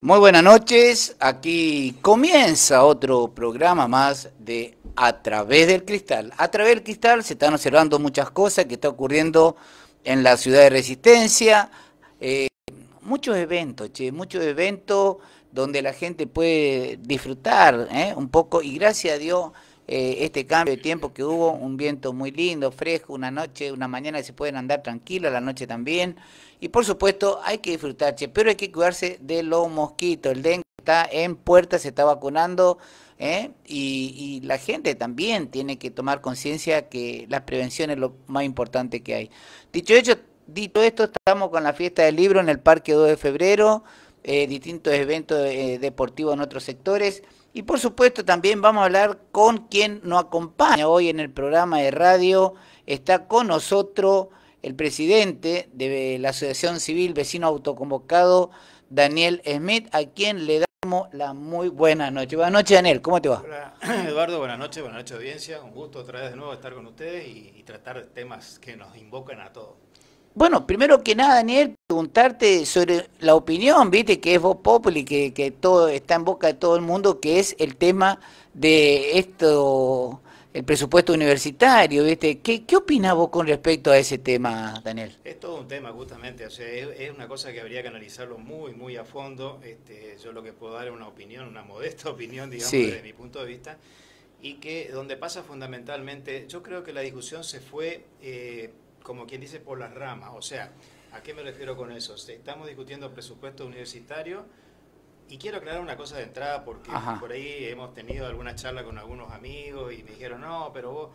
Muy buenas noches, aquí comienza otro programa más de A Través del Cristal. A Través del Cristal se están observando muchas cosas que están ocurriendo en la ciudad de Resistencia, eh, muchos eventos, muchos eventos donde la gente puede disfrutar un poco y gracias a Dios este cambio de tiempo que hubo, un viento muy lindo, fresco, una noche, una mañana que se pueden andar tranquilos, la noche también. Y por supuesto hay que disfrutar, pero hay que cuidarse de los mosquitos. El dengue está en puerta, se está vacunando, y la gente también tiene que tomar conciencia que la prevención es lo más importante que hay. Dicho esto, estamos con la fiesta del libro en el Parque 2 de Febrero, distintos eventos deportivos en otros sectores. Y por supuesto también vamos a hablar con quien nos acompaña hoy en el programa de radio. Está con nosotros el presidente de la Asociación Civil Vecino Autoconvocado, Daniel Smith, a quien le damos la muy buena noche. Buenas noches, Daniel, ¿cómo te va? Hola, Eduardo, buenas noches audiencia. Un gusto otra vez de nuevo estar con ustedes y tratar temas que nos invocan a todos. Bueno, primero que nada, Daniel, preguntarte sobre la opinión, viste, que es Voz Populi, que todo está en boca de todo el mundo, que es el tema de esto, el presupuesto universitario, viste. ¿Qué opinás vos con respecto a ese tema, Daniel? Es todo un tema justamente, o sea, es una cosa que habría que analizarlo muy a fondo. Yo lo que puedo dar es una opinión, una modesta opinión, digamos, Sí. desde mi punto de vista, y que donde pasa fundamentalmente, yo creo que la discusión se fue, como quien dice, por las ramas. O sea, ¿a qué me refiero con eso? Estamos discutiendo presupuesto universitario. Y quiero aclarar una cosa de entrada porque Ajá. por ahí hemos tenido alguna charla con algunos amigos y me dijeron, no, pero vos,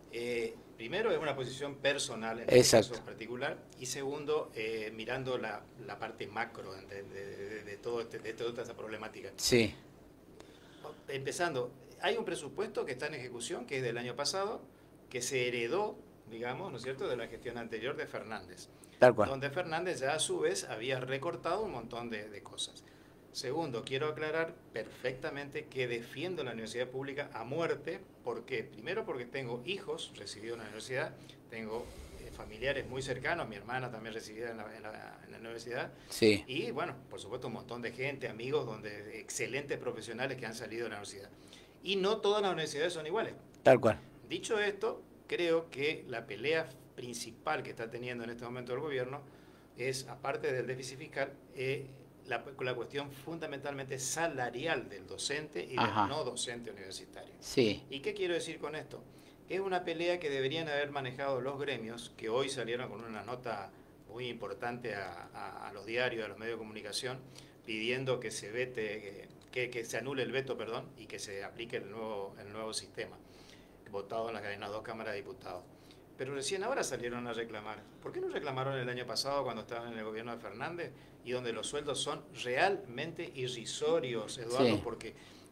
primero es una posición personal en este caso particular, y segundo, mirando la parte macro de toda esta problemática. Sí. Empezando, hay un presupuesto que está en ejecución, que es del año pasado, que se heredó, digamos, ¿no es cierto?, de la gestión anterior de Fernández. Tal cual. Donde Fernández ya a su vez había recortado un montón de cosas. Segundo, quiero aclarar perfectamente que defiendo la universidad pública a muerte. ¿Por qué? Primero porque tengo hijos recibidos en la universidad, tengo familiares muy cercanos, mi hermana también recibida en la universidad. Sí. Y bueno, por supuesto un montón de gente, amigos, donde excelentes profesionales que han salido de la universidad. Y no todas las universidades son iguales. Tal cual. Dicho esto, creo que la pelea principal que está teniendo en este momento el gobierno es, aparte del déficit fiscal, la cuestión fundamentalmente salarial del docente y del no docente universitario. Sí. ¿Y qué quiero decir con esto? Es una pelea que deberían haber manejado los gremios, que hoy salieron con una nota muy importante a los diarios, a los medios de comunicación, pidiendo que se vete, que se anule el veto, perdón, y que se aplique el nuevo sistema, votado en las dos cámaras de diputados. Pero recién ahora salieron a reclamar. ¿Por qué no reclamaron el año pasado cuando estaban en el gobierno de Fernández y donde los sueldos son realmente irrisorios, Eduardo? Sí. Porque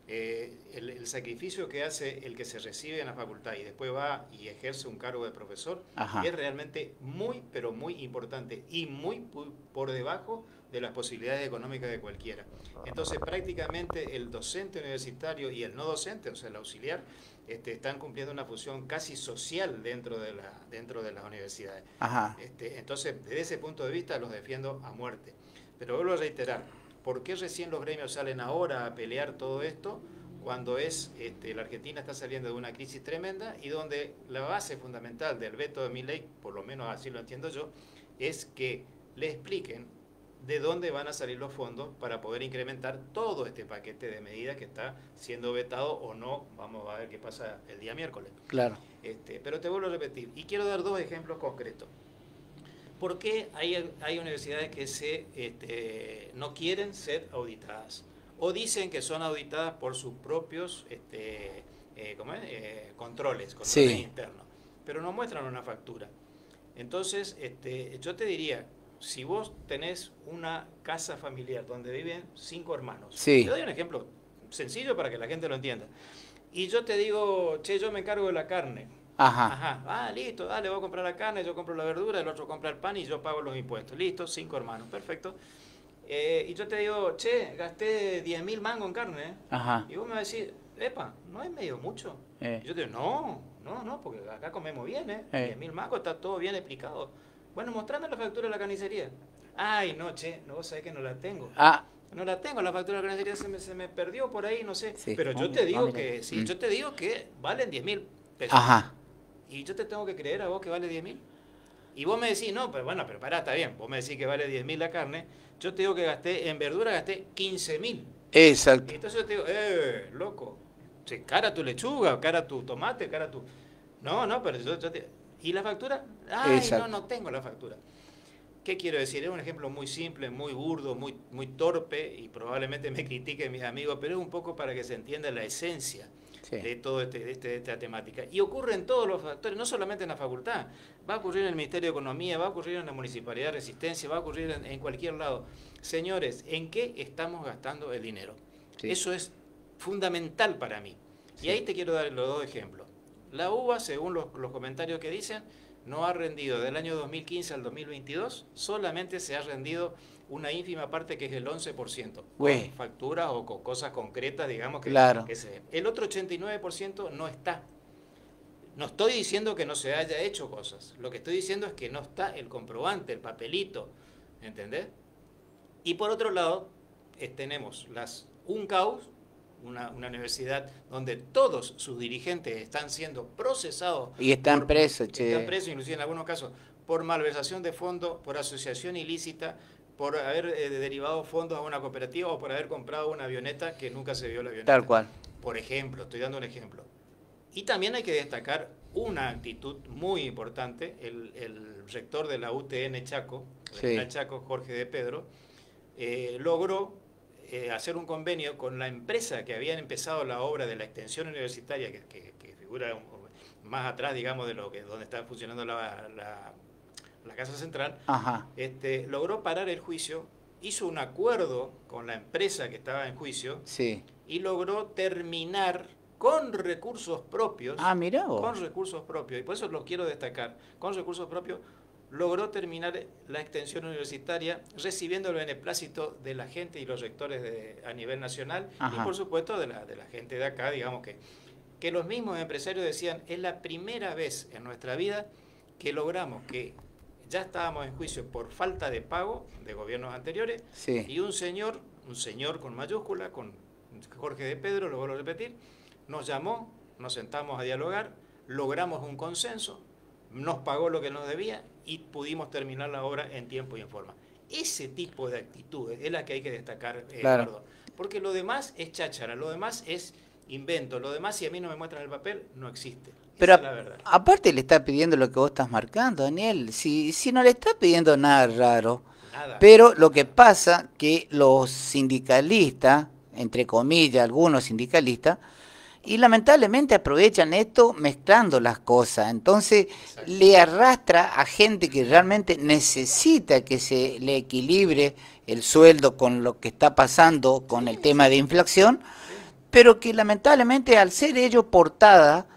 el sacrificio que hace el que se recibe en la facultad y después va y ejerce un cargo de profesor es realmente muy, pero muy importante y muy por debajo de las posibilidades económicas de cualquiera. Entonces, prácticamente el docente universitario y el no docente, o sea, el auxiliar, están cumpliendo una función casi social dentro de las universidades. Entonces, desde ese punto de vista los defiendo a muerte. Pero vuelvo a reiterar, ¿por qué recién los gremios salen ahora a pelear todo esto cuando la Argentina está saliendo de una crisis tremenda y donde la base fundamental del veto de Milei, por lo menos así lo entiendo yo, es que le expliquen de dónde van a salir los fondos para poder incrementar todo este paquete de medidas que está siendo vetado o no? Vamos a ver qué pasa el día miércoles. Claro. Pero te vuelvo a repetir, y quiero dar dos ejemplos concretos. ¿Por qué hay universidades que no quieren ser auditadas? O dicen que son auditadas por sus propios controles internos, pero no muestran una factura. Entonces, yo te diría, si vos tenés una casa familiar donde viven 5 hermanos, te doy un ejemplo sencillo para que la gente lo entienda, y yo te digo, che, yo me encargo de la carne. Listo, dale, voy a comprar la carne, yo compro la verdura, el otro compra el pan y yo pago los impuestos. Listo, 5 hermanos, perfecto. Y yo te digo, che, gasté 10.000 mangos en carne. Y vos me vas a decir, epa, ¿no es medio mucho? Y yo te digo, no, porque acá comemos bien, 10.000 mangos, está todo bien explicado. Bueno, mostrame la factura de la carnicería. Ay, no, che, no, vos sabés que no la tengo. No la tengo, la factura de carnicería se me perdió por ahí, no sé. Sí. Pero yo te digo que, sí, yo te digo que valen 10.000 pesos. Ajá. Y yo te tengo que creer a vos que vale 10.000. Y vos me decís, no, pero bueno, pero pará, está bien. Vos me decís que vale 10.000 la carne. Yo te digo que gasté, en verdura gasté 15.000. Exacto. Y entonces yo te digo, loco, sí, cara tu lechuga, cara tu tomate, cara tu... No, pero yo te... ¿Y la factura? Ay, Exacto. no tengo la factura. ¿Qué quiero decir? Es un ejemplo muy simple, muy burdo, muy torpe, y probablemente me critiquen mis amigos, pero es un poco para que se entienda la esencia de todo esta temática. Y ocurre en todos los factores, no solamente en la facultad, va a ocurrir en el Ministerio de Economía, va a ocurrir en la Municipalidad de Resistencia, va a ocurrir en cualquier lado. Señores, ¿en qué estamos gastando el dinero? Sí. Eso es fundamental para mí. Sí. Y ahí te quiero dar los dos ejemplos. La uva, según los comentarios que dicen, no ha rendido del año 2015 al 2022, solamente se ha rendido una ínfima parte que es el 11%, con facturas o con cosas concretas, digamos, que se... El otro 89% no está. No estoy diciendo que no se haya hecho cosas, lo que estoy diciendo es que no está el comprobante, el papelito, ¿entendés? Y por otro lado, tenemos un caos, una universidad donde todos sus dirigentes están siendo procesados. Y están presos, Están presos, inclusive en algunos casos, por malversación de fondos, por asociación ilícita, por haber derivado fondos a una cooperativa o por haber comprado una avioneta que nunca se vio la avioneta. Tal cual. Por ejemplo, estoy dando un ejemplo. Y también hay que destacar una actitud muy importante. El rector de la UTN Chaco, Chaco, Jorge de Pedro, logró hacer un convenio con la empresa que habían empezado la obra de la extensión universitaria, que figura más atrás, digamos, de donde está funcionando la Casa Central. Ajá. Logró parar el juicio, hizo un acuerdo con la empresa que estaba en juicio, sí, y logró terminar con recursos propios. Ah, mirá vos. Con recursos propios, y por eso lo quiero destacar, con recursos propios, logró terminar la extensión universitaria recibiendo el beneplácito de la gente y los rectores a nivel nacional. Ajá. Y por supuesto de la gente de acá, digamos que los mismos empresarios decían, es la primera vez en nuestra vida que logramos que ya estábamos en juicio por falta de pago de gobiernos anteriores, sí, y un señor con mayúscula, con Jorge de Pedro, lo vuelvo a repetir, nos llamó, nos sentamos a dialogar, logramos un consenso, nos pagó lo que nos debía y pudimos terminar la obra en tiempo y en forma. Ese tipo de actitudes es la que hay que destacar, Eduardo, porque lo demás es cháchara, lo demás es invento, lo demás, si a mí no me muestran el papel, no existe. Pero es la verdad. Aparte le está pidiendo lo que vos estás marcando, Daniel, si no le está pidiendo nada raro, pero lo que pasa que los sindicalistas, entre comillas, algunos sindicalistas, y lamentablemente aprovechan esto mezclando las cosas. Entonces le arrastra a gente que realmente necesita que se le equilibre el sueldo con lo que está pasando con el tema de inflación, pero que lamentablemente al ser ellos portada,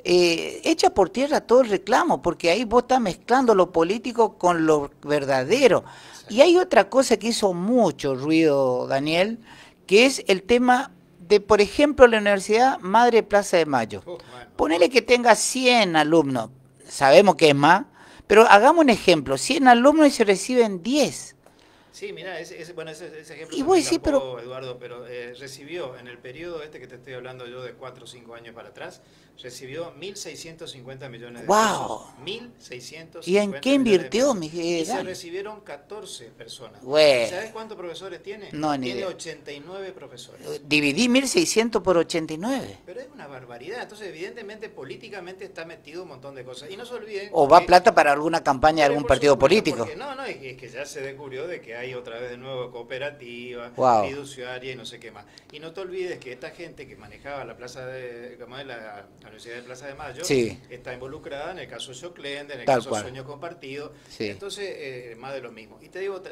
echa por tierra todo el reclamo, porque ahí vos estás mezclando lo político con lo verdadero. Y hay otra cosa que hizo mucho ruido, Daniel, que es el tema de, por ejemplo, la Universidad Madre Plaza de Mayo. Ponele que tenga 100 alumnos, sabemos que es más, pero hagamos un ejemplo, 100 alumnos y se reciben 10. Sí, mira, ese ejemplo y voy, sí, pero Eduardo, pero recibió en el periodo que te estoy hablando yo de 4 o 5 años para atrás, recibió 1.650 millones de pesos. 1.650. ¿Y en qué invirtió, Miguel? Y se recibieron 14 personas. ¿Sabes cuántos profesores tiene? No, ni tiene idea. 89 profesores. Dividí 1.600 por 89. Pero es una barbaridad. Entonces, evidentemente, políticamente está metido un montón de cosas. Y no se olviden... O va plata para alguna campaña de algún partido político. No, es que ya se descubrió de que hay otra vez de nuevo cooperativa, fiduciaria y no sé qué más. Y no te olvides que esta gente que manejaba la plaza de, como es la Universidad de Plaza de Mayo, está involucrada en el caso Soclende, en el caso Sueño Compartido. Entonces, más de lo mismo. Y te digo,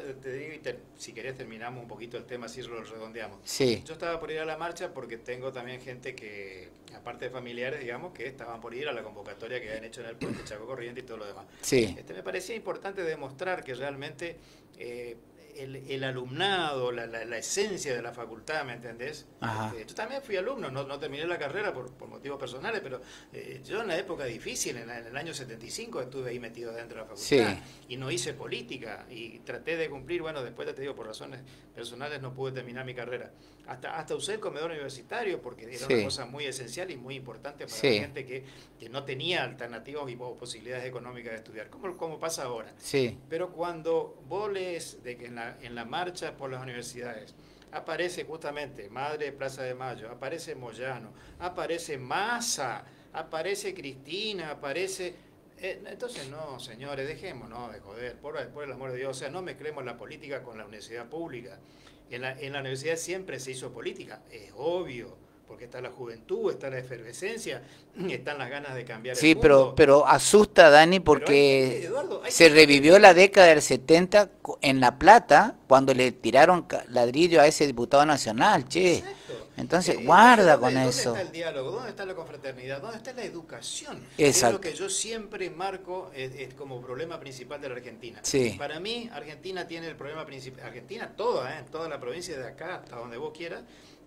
si querés terminamos un poquito el tema, así lo redondeamos. Yo estaba por ir a la marcha porque tengo también gente que, aparte de familiares, digamos, que estaban por ir a la convocatoria que habían hecho en el puente Chaco Corriente y todo lo demás. Me parecía importante demostrar que realmente el alumnado, la esencia de la facultad, ¿me entendés? Yo también fui alumno, no terminé la carrera por motivos personales, pero yo en la época difícil, en el año 75, estuve ahí metido dentro de la facultad y no hice política y traté de cumplir, bueno, después te digo, por razones personales no pude terminar mi carrera. Hasta usé el comedor universitario porque era una cosa muy esencial y muy importante para la gente que no tenía alternativas o posibilidades económicas de estudiar, como pasa ahora. Pero cuando vos lees de que en la marcha por las universidades aparece justamente Madre Plaza de Mayo, aparece Moyano, aparece Massa, aparece Cristina, aparece... entonces no, señores, dejémonos de joder, por el amor de Dios, o sea, no mezclemos la política con la universidad pública. En la universidad siempre se hizo política, es obvio, porque está la juventud, está la efervescencia, están las ganas de cambiar el mundo. pero asusta, Dani, porque Eduardo, se revivió la década del 70 en La Plata, cuando le tiraron ladrillo a ese diputado nacional, che. Exacto. Entonces, guarda con eso. ¿Dónde está el diálogo? ¿Dónde está la confraternidad? ¿Dónde está la educación? Exacto. Es lo que yo siempre marco como problema principal de la Argentina. Para mí, Argentina tiene el problema principal, Argentina toda la provincia de acá hasta donde vos quieras,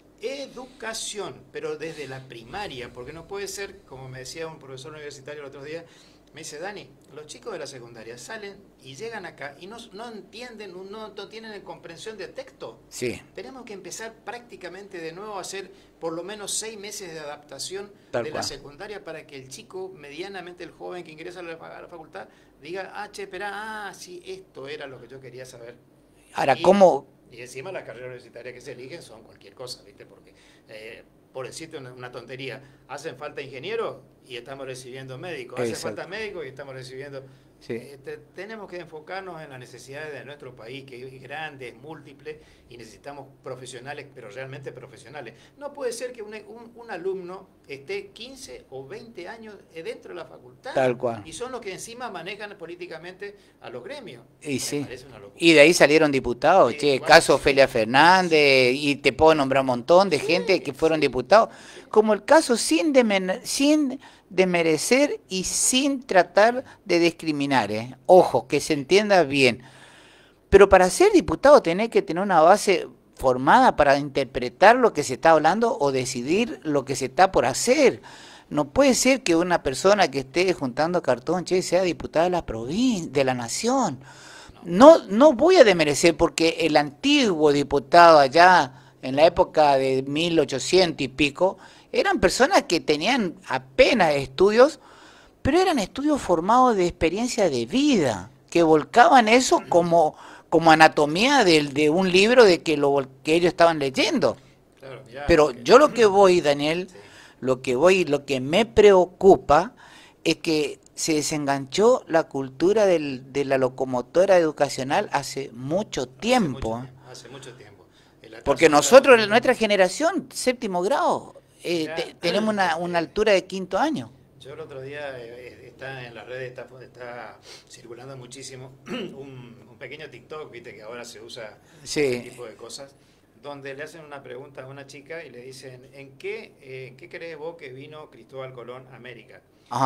educación, pero desde la primaria, porque no puede ser, como me decía un profesor universitario el otro día, me dice, Dani, los chicos de la secundaria salen y llegan acá y no entienden, no tienen comprensión de texto. Tenemos que empezar prácticamente de nuevo a hacer por lo menos 6 meses de adaptación de la secundaria para que el chico, medianamente el joven que ingresa a la facultad, diga, sí, esto era lo que yo quería saber. Ahora, ¿cómo...? Y encima las carreras universitarias que se eligen son cualquier cosa, ¿viste? Porque, por decirte una tontería, hacen falta ingenieros y estamos recibiendo médicos, hacen falta médicos y estamos recibiendo... tenemos que enfocarnos en las necesidades de nuestro país, que es grande, es múltiple, y necesitamos profesionales, pero realmente profesionales. No puede ser que un alumno esté 15 o 20 años dentro de la facultad. Tal cual. Y son los que encima manejan políticamente a los gremios. Y y de ahí salieron diputados, caso Ofelia Fernández, y te puedo nombrar un montón de gente que fueron diputados, como el caso sin desmerecer y sin tratar de discriminar, ojo, que se entienda bien. Pero para ser diputado tenés que tener una base formada para interpretar lo que se está hablando o decidir lo que se está por hacer. No puede ser que una persona que esté juntando cartón, sea diputada de la provincia, de la nación. No voy a desmerecer porque el antiguo diputado allá en la época de 1800 y pico, eran personas que tenían apenas estudios, pero eran estudios formados de experiencia de vida, que volcaban eso como anatomía de un libro de que ellos estaban leyendo. Claro, pero yo lo que voy, Daniel, lo que me preocupa es que se desenganchó la cultura de la locomotora educacional hace mucho tiempo. Hace mucho tiempo. Porque nosotros, en nuestra generación, 7º grado, tenemos una altura de 5º año. Yo el otro día, está en las redes, está circulando muchísimo un pequeño TikTok, viste que ahora se usa ese tipo de cosas, donde le hacen una pregunta a una chica y le dicen, ¿en qué crees vos que vino Cristóbal Colón a América?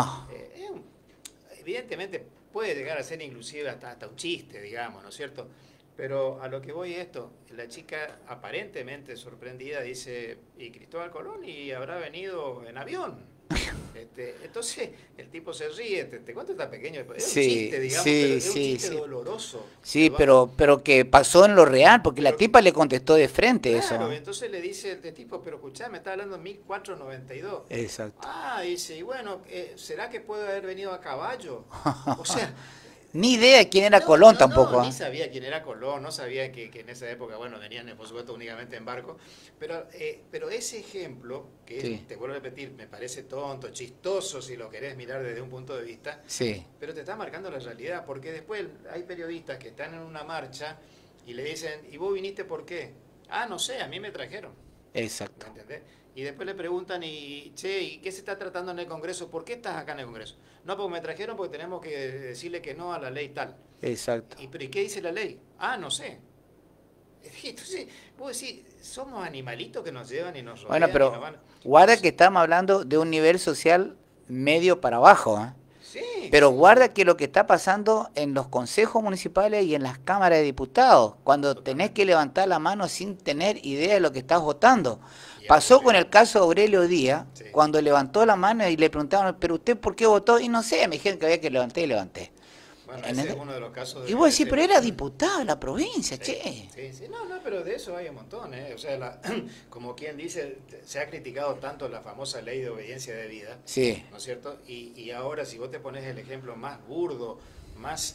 Evidentemente puede llegar a ser inclusive hasta un chiste, digamos, ¿no es cierto? Pero a lo que voy es esto, la chica aparentemente sorprendida dice, ¿y Cristóbal Colón? ¿Y habrá venido en avión? Entonces el tipo se ríe, te cuento, está pequeño, es un chiste, digamos, pero es un chiste doloroso. Sí, pero que pasó en lo real, porque la tipa le contestó de frente eso. Claro, entonces le dice el tipo, pero escuchá, me está hablando en 1492. Exacto. Dice, y bueno, ¿será que puede haber venido a caballo? O sea... Ni idea quién era Colón tampoco. Ni sabía quién era Colón, no sabía que en esa época, venían por supuesto únicamente en barco, pero ese ejemplo, que te vuelvo a repetir, me parece tonto, chistoso si lo querés mirar desde un punto de vista, pero te está marcando la realidad, porque después hay periodistas que están en una marcha y le dicen, ¿y vos viniste por qué? No sé, a mí me trajeron. Exacto. ¿Me entendés? Y después le preguntan, ¿y qué se está tratando en el Congreso? ¿Por qué estás acá en el Congreso? No, porque me trajeron porque tenemos que decirle que no a la ley tal. Exacto. ¿Pero y qué dice la ley? No sé. Entonces, vos decís, somos animalitos que nos llevan y nos rodean. Bueno, pero guarda que estamos hablando de un nivel social medio para abajo, Sí, Pero guarda que lo que está pasando en los consejos municipales y en las cámaras de diputados, cuando tenés que levantar la mano sin tener idea de lo que estás votando. Pasó con el caso de Aurelio Díaz, cuando levantó la mano y le preguntaban, ¿pero usted por qué votó? Y no sé, me dijeron que había que levantar y levanté. Bueno, ese es uno de los casos. Y vos decís, pero era diputado de la provincia, che. Sí, no, pero de eso hay un montón, ¿eh? O sea, como quien dice, se ha criticado tanto la famosa ley de obediencia debida, ¿no es cierto? Y ahora, si vos te pones el ejemplo más burdo, más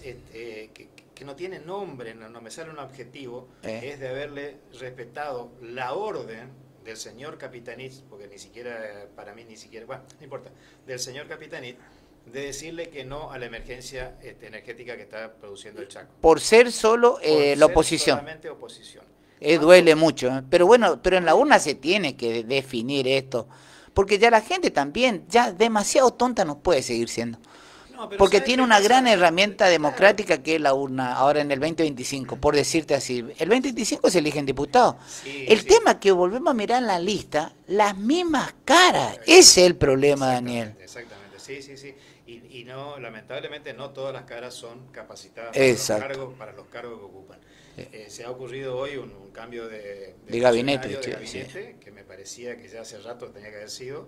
que no tiene nombre, no me sale un adjetivo, es de haberle respetado la orden del señor Capitanich, porque ni siquiera, para mí ni siquiera, bueno, no importa, del señor Capitanich, de decirle que no a la emergencia energética que está produciendo el Chaco. Por ser solo la oposición. Solamente oposición. Duele mucho, pero bueno, pero en la urna se tiene que definir esto, porque ya la gente también, ya demasiado tonta no puede seguir siendo. Porque tiene una gran herramienta democrática que es la urna, ahora en el 2025, por decirte así. El 2025 se eligen diputados. El tema es que volvemos a mirar en la lista, las mismas caras. Ese es el problema, Daniel. Exactamente, sí. Y no, lamentablemente no todas las caras son capacitadas para los cargos que ocupan. Se ha ocurrido hoy un cambio de gabinete, que me parecía que ya hace rato tenía que haber sido.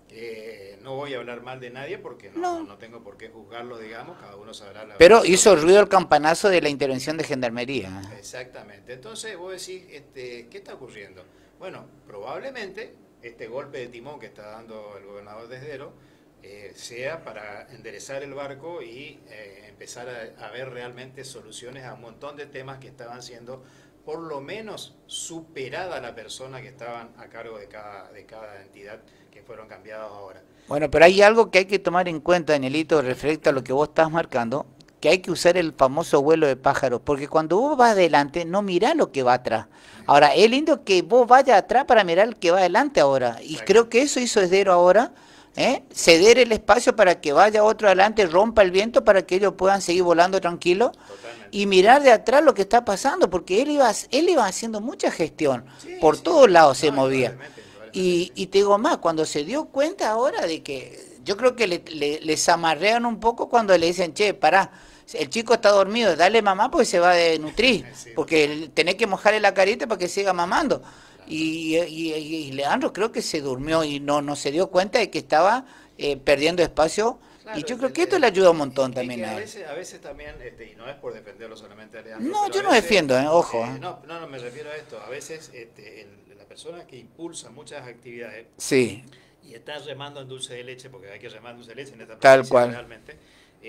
No voy a hablar mal de nadie porque no tengo por qué juzgarlo, digamos, cada uno sabrá la Pero hizo ruido el campanazo de la intervención de Gendarmería. Exactamente. Entonces vos decís, ¿qué está ocurriendo? Bueno, probablemente este golpe de timón que está dando el gobernador Desdero sea para enderezar el barco y empezar a ver realmente soluciones a un montón de temas que estaban siendo por lo menos superada la persona que estaban a cargo de cada entidad que fueron cambiados ahora. Bueno, pero hay algo que hay que tomar en cuenta, Danielito, respecto a lo que vos estás marcando, que hay que usar el famoso vuelo de pájaro, porque cuando vos vas adelante, no mirás lo que va atrás. Ahora, es lindo que vos vayas atrás para mirar el que va adelante ahora, y creo que eso hizo Esdero ahora, ceder el espacio para que vaya otro adelante, rompa el viento para que ellos puedan seguir volando tranquilos. Y mirar de atrás lo que está pasando, porque él iba haciendo mucha gestión, por todos lados se movía. Y te digo más, cuando se dio cuenta ahora de que, yo creo que les amarrean un poco cuando le dicen, che, pará, el chico está dormido, dale mamá porque se va a nutrir, porque tenés que mojarle la carita para que siga mamando. Y Leandro creo que se durmió y no se dio cuenta de que estaba perdiendo espacio. Claro, y yo creo que esto le ayuda un montón también a él. A veces también, y no es por defenderlo solamente a Leandro. No, yo no defiendo, ojo. No, me refiero a esto. A veces la persona que impulsa muchas actividades y está remando en dulce de leche, porque hay que remar en dulce de leche en esta provincia realmente,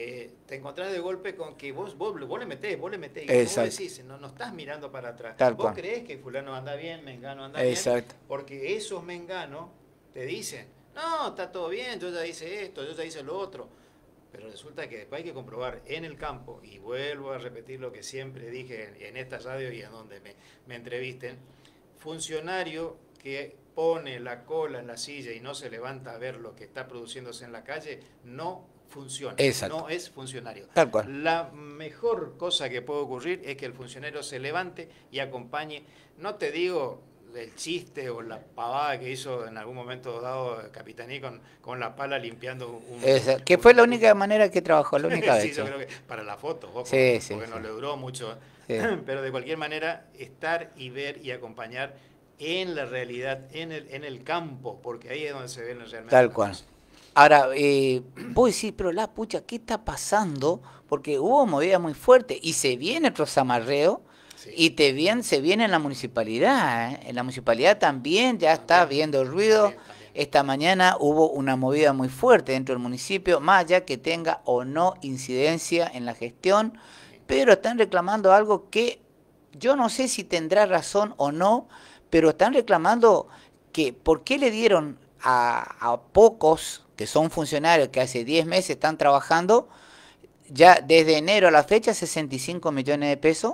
te encontrás de golpe con que vos le metés, y vos decís, no estás mirando para atrás. Vos creés que fulano anda bien, mengano anda bien, porque esos menganos te dicen, no, está todo bien, yo ya hice esto, yo ya hice lo otro. Pero resulta que después hay que comprobar en el campo, y vuelvo a repetir lo que siempre dije en esta radio y en donde me entrevisten, funcionario que pone la cola en la silla y no se levanta a ver lo que está produciéndose en la calle, no funciona, no es funcionario. Tal cual. La mejor cosa que puede ocurrir es que el funcionario se levante y acompañe, no te digo el chiste o la pavada que hizo en algún momento dado Capitaní con la pala limpiando que fue la única manera que trabajó, la única vez. Yo creo que para la foto, porque no le duró mucho, pero de cualquier manera estar y ver y acompañar en la realidad, en el campo, porque ahí es donde se ven realmente. Tal cual. Ahora, vos decís, pero la pucha, ¿qué está pasando? Porque hubo movida muy fuerte y se viene otro zamarreo. Y se viene en la municipalidad, en la municipalidad también ya está viendo el ruido. También. Esta mañana hubo una movida muy fuerte dentro del municipio, más allá que tenga o no incidencia en la gestión, pero están reclamando algo que yo no sé si tendrá razón o no, pero están reclamando que ¿por qué le dieron a pocos que son funcionarios que hace 10 meses están trabajando, ya desde enero a la fecha 65 millones de pesos?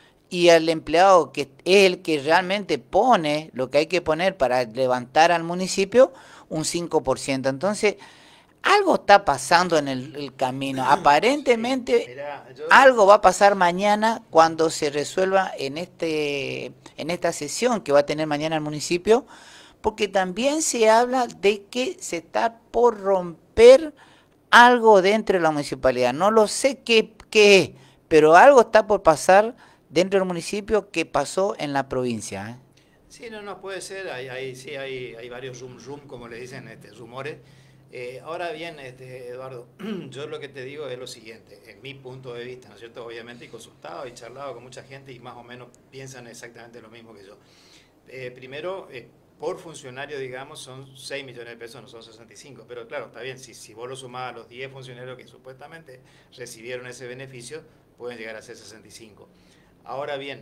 Y al empleado que es el que realmente pone lo que hay que poner para levantar al municipio, un 5%. Entonces, algo está pasando en el camino. Aparentemente, algo va a pasar mañana cuando se resuelva en esta sesión que va a tener mañana el municipio, porque también se habla de que se está por romper algo dentro de la municipalidad. No lo sé qué es, pero algo está por pasar dentro del municipio que pasó en la provincia. Sí, no puede ser. Hay varios zoom, como le dicen, rumores. Ahora bien, Eduardo, yo lo que te digo es lo siguiente, en mi punto de vista, ¿no es cierto? Obviamente he consultado y charlado con mucha gente y más o menos piensan exactamente lo mismo que yo. Primero, por funcionario, digamos, son 6 millones de pesos, no son 65, pero claro, está bien, si vos lo sumás a los 10 funcionarios que supuestamente recibieron ese beneficio, pueden llegar a ser 65. Ahora bien,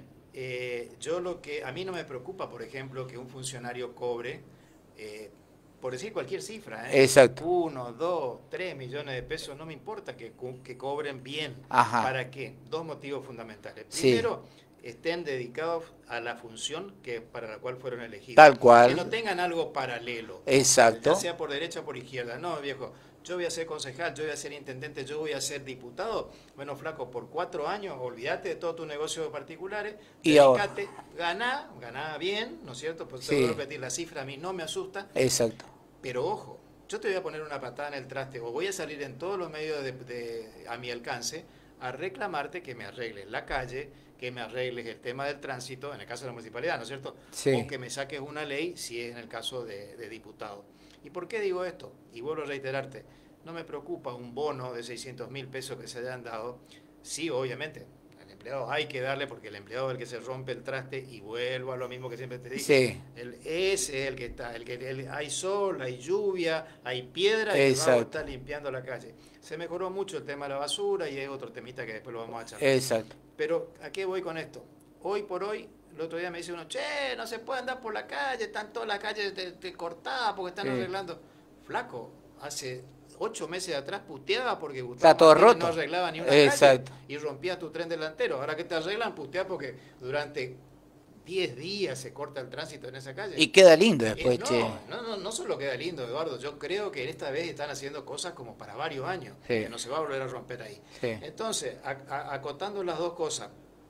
a mí no me preocupa, por ejemplo, que un funcionario cobre, por decir cualquier cifra, Exacto. 1, 2, 3 millones de pesos, no me importa que cobren bien. Ajá. ¿Para qué? Dos motivos fundamentales. Sí. Primero, estén dedicados a la función para la cual fueron elegidos. Tal cual. Que no tengan algo paralelo. Exacto. Ya sea por derecha o por izquierda. No, viejo, yo voy a ser concejal, yo voy a ser intendente, yo voy a ser diputado. Bueno, flaco, por 4 años, olvídate de todos tus negocios particulares, dedícate, ganá bien, ¿no es cierto? Pues te voy a repetir, la cifra a mí no me asusta. Exacto. Pero ojo, yo te voy a poner una patada en el traste o voy a salir en todos los medios a mi alcance a reclamarte que me arregles la calle, que me arregles el tema del tránsito, en el caso de la municipalidad, ¿no es cierto? Sí. O que me saques una ley si es en el caso de diputado. ¿Y por qué digo esto? Y vuelvo a reiterarte, no me preocupa un bono de 600.000 pesos que se hayan dado. Sí, obviamente, al empleado hay que darle porque el empleado es el que se rompe el traste y vuelvo a lo mismo que siempre te digo. Sí. Ese es el que está, hay sol, hay lluvia, hay piedra y el vago está limpiando la calle. Se mejoró mucho el tema de la basura y es otro temita que después lo vamos a charlar. Exacto. Pero ¿a qué voy con esto? Hoy por hoy, el otro día me dice uno, che, no se puede andar por la calle, están todas las calles cortadas porque están arreglando. Flaco, hace 8 meses atrás puteaba porque está todo roto. No arreglaba ni una calle y rompía tu tren delantero. Ahora que te arreglan, putea porque durante 10 días se corta el tránsito en esa calle. Y queda lindo después, no solo queda lindo, Eduardo. Yo creo que esta vez están haciendo cosas como para varios años, que no se va a volver a romper ahí. Entonces, acotando las dos cosas,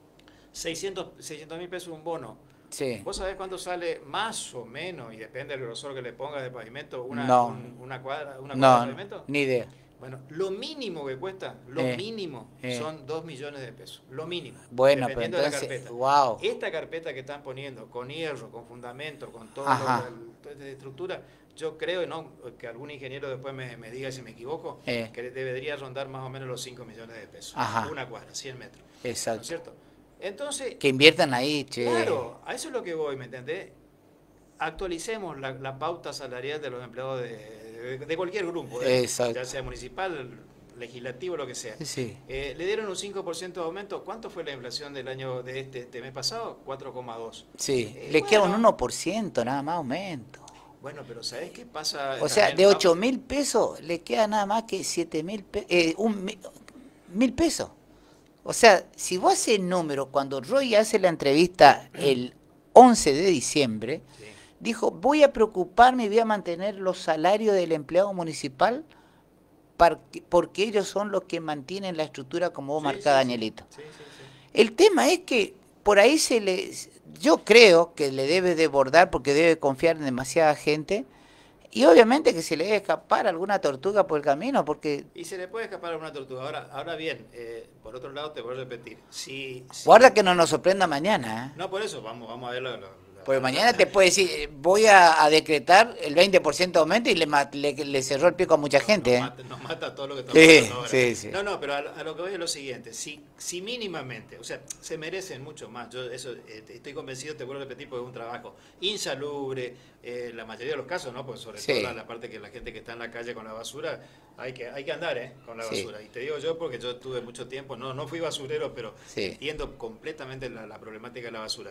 600.000 pesos un bono. ¿Vos sabés cuánto sale más o menos, y depende del grosor que le pongas de pavimento, una cuadra de pavimento? Ni idea. Bueno, lo mínimo que cuesta, mínimo, son 2 millones de pesos. Lo mínimo. Bueno, dependiendo pero entonces, de la carpeta. Wow. Esta carpeta que están poniendo, con hierro, con fundamento, con toda esta estructura, yo creo, que algún ingeniero después me diga si me equivoco, que debería rondar más o menos los 5 millones de pesos. Una cuadra, 100 metros. Exacto. ¿No es cierto? Entonces, que inviertan ahí, Claro, a eso es lo que voy, ¿me entendés? Actualicemos la pauta salarial de los empleados de cualquier grupo, ya sea municipal, legislativo, lo que sea. Le dieron un 5% de aumento. ¿Cuánto fue la inflación del año de este mes pasado? 4,2. Le queda un 1% nada más aumento. Bueno, pero ¿sabés qué pasa? O sea, de 8.000 pesos le queda nada más que 7.000 pesos, 1.000 pesos. O sea, si vos haces el número, cuando Roy hace la entrevista el 11 de diciembre, dijo, voy a preocuparme y voy a mantener los salarios del empleado municipal porque ellos son los que mantienen la estructura como vos marcás, Danielito. El tema es que por ahí yo creo que le debe desbordar porque debe confiar en demasiada gente. Y obviamente que se le debe escapar alguna tortuga por el camino, porque... Y se le puede escapar alguna tortuga. Ahora bien, por otro lado te voy a repetir. Guarda que no nos sorprenda mañana. No, por eso, vamos a ver porque mañana te puede decir, voy a decretar el 20% de aumento y le cerró el pico a mucha gente. Nos mata todo lo que estamos haciendo ahora. No, pero a lo que voy es lo siguiente. Si mínimamente, o sea, se merecen mucho más. Yo estoy convencido, te vuelvo a repetir, porque es un trabajo insalubre, la mayoría de los casos, ¿no? Pues sobre todo la parte que la gente que está en la calle con la basura, hay que andar con la basura. Y te digo yo porque yo tuve mucho tiempo, no fui basurero, pero entiendo completamente la problemática de la basura.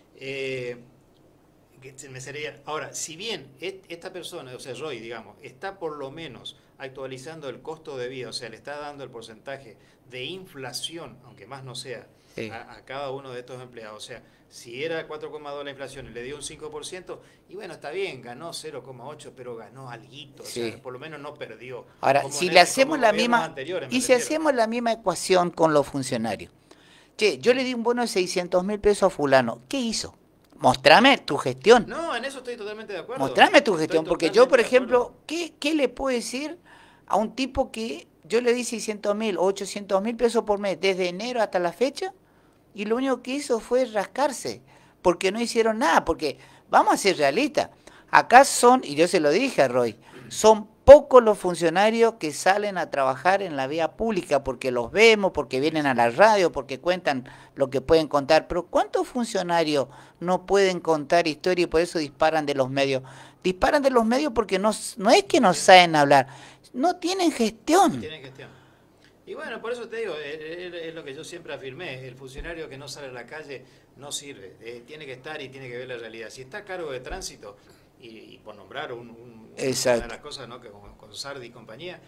Ahora, si bien esta persona, o sea, Roy, digamos, está por lo menos actualizando el costo de vida, o sea, le está dando el porcentaje de inflación, aunque más no sea, a cada uno de estos empleados. O sea, si era 4,2 la inflación y le dio un 5%, y bueno, está bien, ganó 0,8, pero ganó alguito, o sea, por lo menos no perdió. Ahora, si le hacemos la misma, hacemos la misma ecuación con los funcionarios. Yo le di un bono de 600.000 pesos a fulano, ¿qué hizo? Mostrame tu gestión. No, en eso estoy totalmente de acuerdo. Mostrame tu gestión, porque yo, por ejemplo, ¿qué le puedo decir a un tipo que yo le di 600.000 o 800.000 pesos por mes desde enero hasta la fecha y lo único que hizo fue rascarse, porque no hicieron nada, porque vamos a ser realistas, acá son, y yo se lo dije a Roy, son pocos los funcionarios que salen a trabajar en la vía pública, porque los vemos, porque vienen a la radio, porque cuentan lo que pueden contar, pero ¿cuántos funcionarios no pueden contar historia y por eso disparan de los medios? Disparan de los medios porque no es que no saben hablar, no tienen gestión. No tienen gestión. Y bueno, por eso te digo, es lo que yo siempre afirmé, el funcionario que no sale a la calle no sirve, tiene que estar y tiene que ver la realidad. Si está a cargo de tránsito, y por nombrar una de las cosas, ¿no?, que con Sardi y compañía,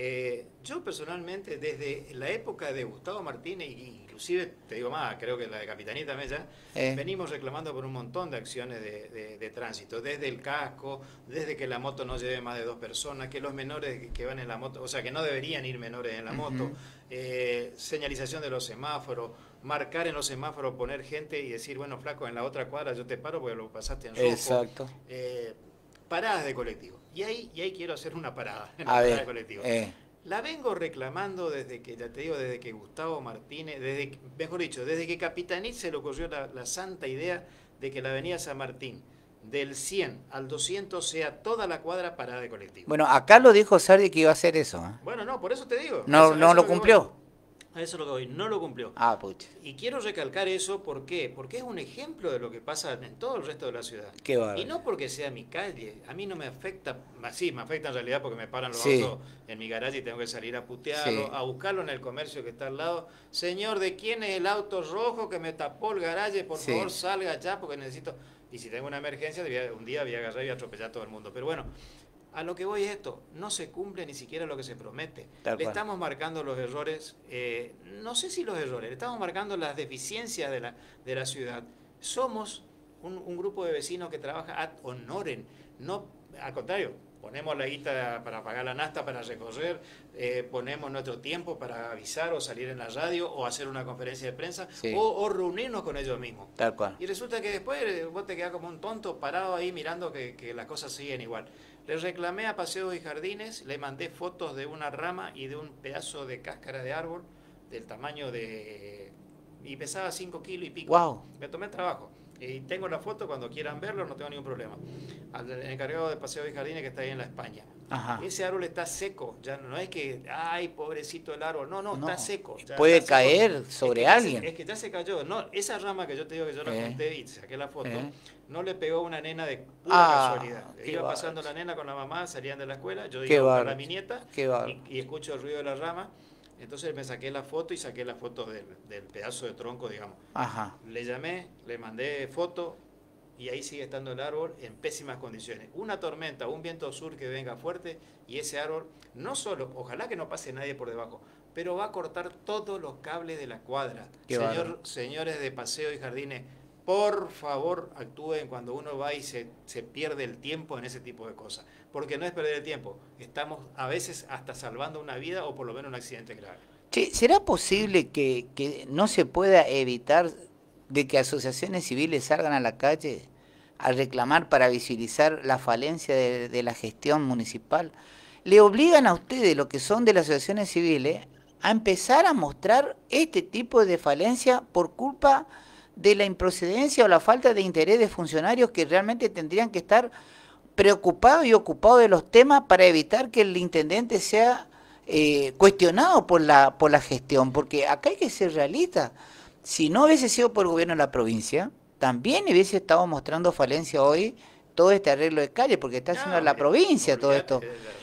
yo personalmente, desde la época de Gustavo Martínez, inclusive, te digo más, creo que la de Capitanía también ya, venimos reclamando por un montón de acciones de tránsito, desde el casco, desde que la moto no lleve más de 2 personas, que los menores que van en la moto, o sea, que no deberían ir menores en la moto, señalización de los semáforos, marcar en los semáforos, poner gente y decir, bueno, flaco, en la otra cuadra yo te paro porque lo pasaste en rojo. Exacto. Paradas de colectivo. Y ahí quiero hacer una parada en la parada de colectivo. La vengo reclamando desde que, ya te digo, desde que Gustavo Martínez, mejor dicho, desde que Capitanich se le ocurrió la santa idea de que la avenida San Martín, del 100 al 200, sea toda la cuadra parada de colectivo. Bueno, acá lo dijo Sardi que iba a hacer eso. Bueno, no, por eso te digo. No lo cumplió. A eso es lo que voy, no lo cumplió. Ah, pucha. Y quiero recalcar eso, ¿por qué? Porque es un ejemplo de lo que pasa en todo el resto de la ciudad. Qué bárbaro. Y no porque sea mi calle, a mí no me afecta, sí, me afecta en realidad porque me paran los autos en mi garaje y tengo que salir a putearlo, a buscarlo en el comercio que está al lado. Señor, ¿de quién es el auto rojo que me tapó el garaje? Por favor, salga ya porque necesito... Y si tengo una emergencia, un día voy a agarrar y voy a atropellar a todo el mundo. Pero bueno, a lo que voy es esto, no se cumple ni siquiera lo que se promete. Le estamos marcando los errores, no sé si los errores, le estamos marcando las deficiencias de la ciudad. Somos un grupo de vecinos que trabaja ad honorem, no, al contrario, ponemos la guita para pagar la nafta, para recorrer, ponemos nuestro tiempo para avisar o salir en la radio o hacer una conferencia de prensa o reunirnos con ellos mismos. Tal cual. Y resulta que después vos te quedás como un tonto parado ahí mirando que las cosas siguen igual. Le reclamé a Paseos y Jardines, le mandé fotos de una rama y de un pedazo de cáscara de árbol del tamaño de... y pesaba 5 kilos y pico. Wow. Me tomé el trabajo. Y tengo la foto, cuando quieran verlo, no tengo ningún problema. Al encargado de Paseos y Jardines que está ahí en la España. Ajá. Ese árbol está seco, ya no es que, ay, pobrecito el árbol, no, está seco. Puede está caer seco. sobre alguien. Es que ya se cayó, no, esa rama que yo te digo que yo la conté y saqué la foto, no le pegó una nena de pura casualidad. Iba pasando la nena con la mamá, salían de la escuela, yo iba a buscar a mi nieta y escucho el ruido de la rama. Entonces me saqué la foto y saqué la foto del pedazo de tronco, digamos. Ajá. Le llamé, le mandé foto y ahí sigue estando el árbol en pésimas condiciones. Una tormenta, un viento sur que venga fuerte y ese árbol, no solo, ojalá que no pase nadie por debajo, pero va a cortar todos los cables de la cuadra. Señores de Paseo y Jardines, por favor actúen cuando uno va y se pierde el tiempo en ese tipo de cosas. Porque no es perder el tiempo, estamos a veces hasta salvando una vida o por lo menos un accidente grave. Che, ¿será posible que no se pueda evitar de que asociaciones civiles salgan a la calle a reclamar para visibilizar la falencia de la gestión municipal? Le obligan a ustedes, lo que son de las asociaciones civiles, a empezar a mostrar este tipo de falencia por culpa de la improcedencia o la falta de interés de funcionarios que realmente tendrían que estar preocupados y ocupados de los temas para evitar que el intendente sea cuestionado por la gestión, porque acá hay que ser realista. Si no hubiese sido por el gobierno de la provincia, también hubiese estado mostrando falencia hoy todo este arreglo de calle, porque está haciendo la provincia todo esto.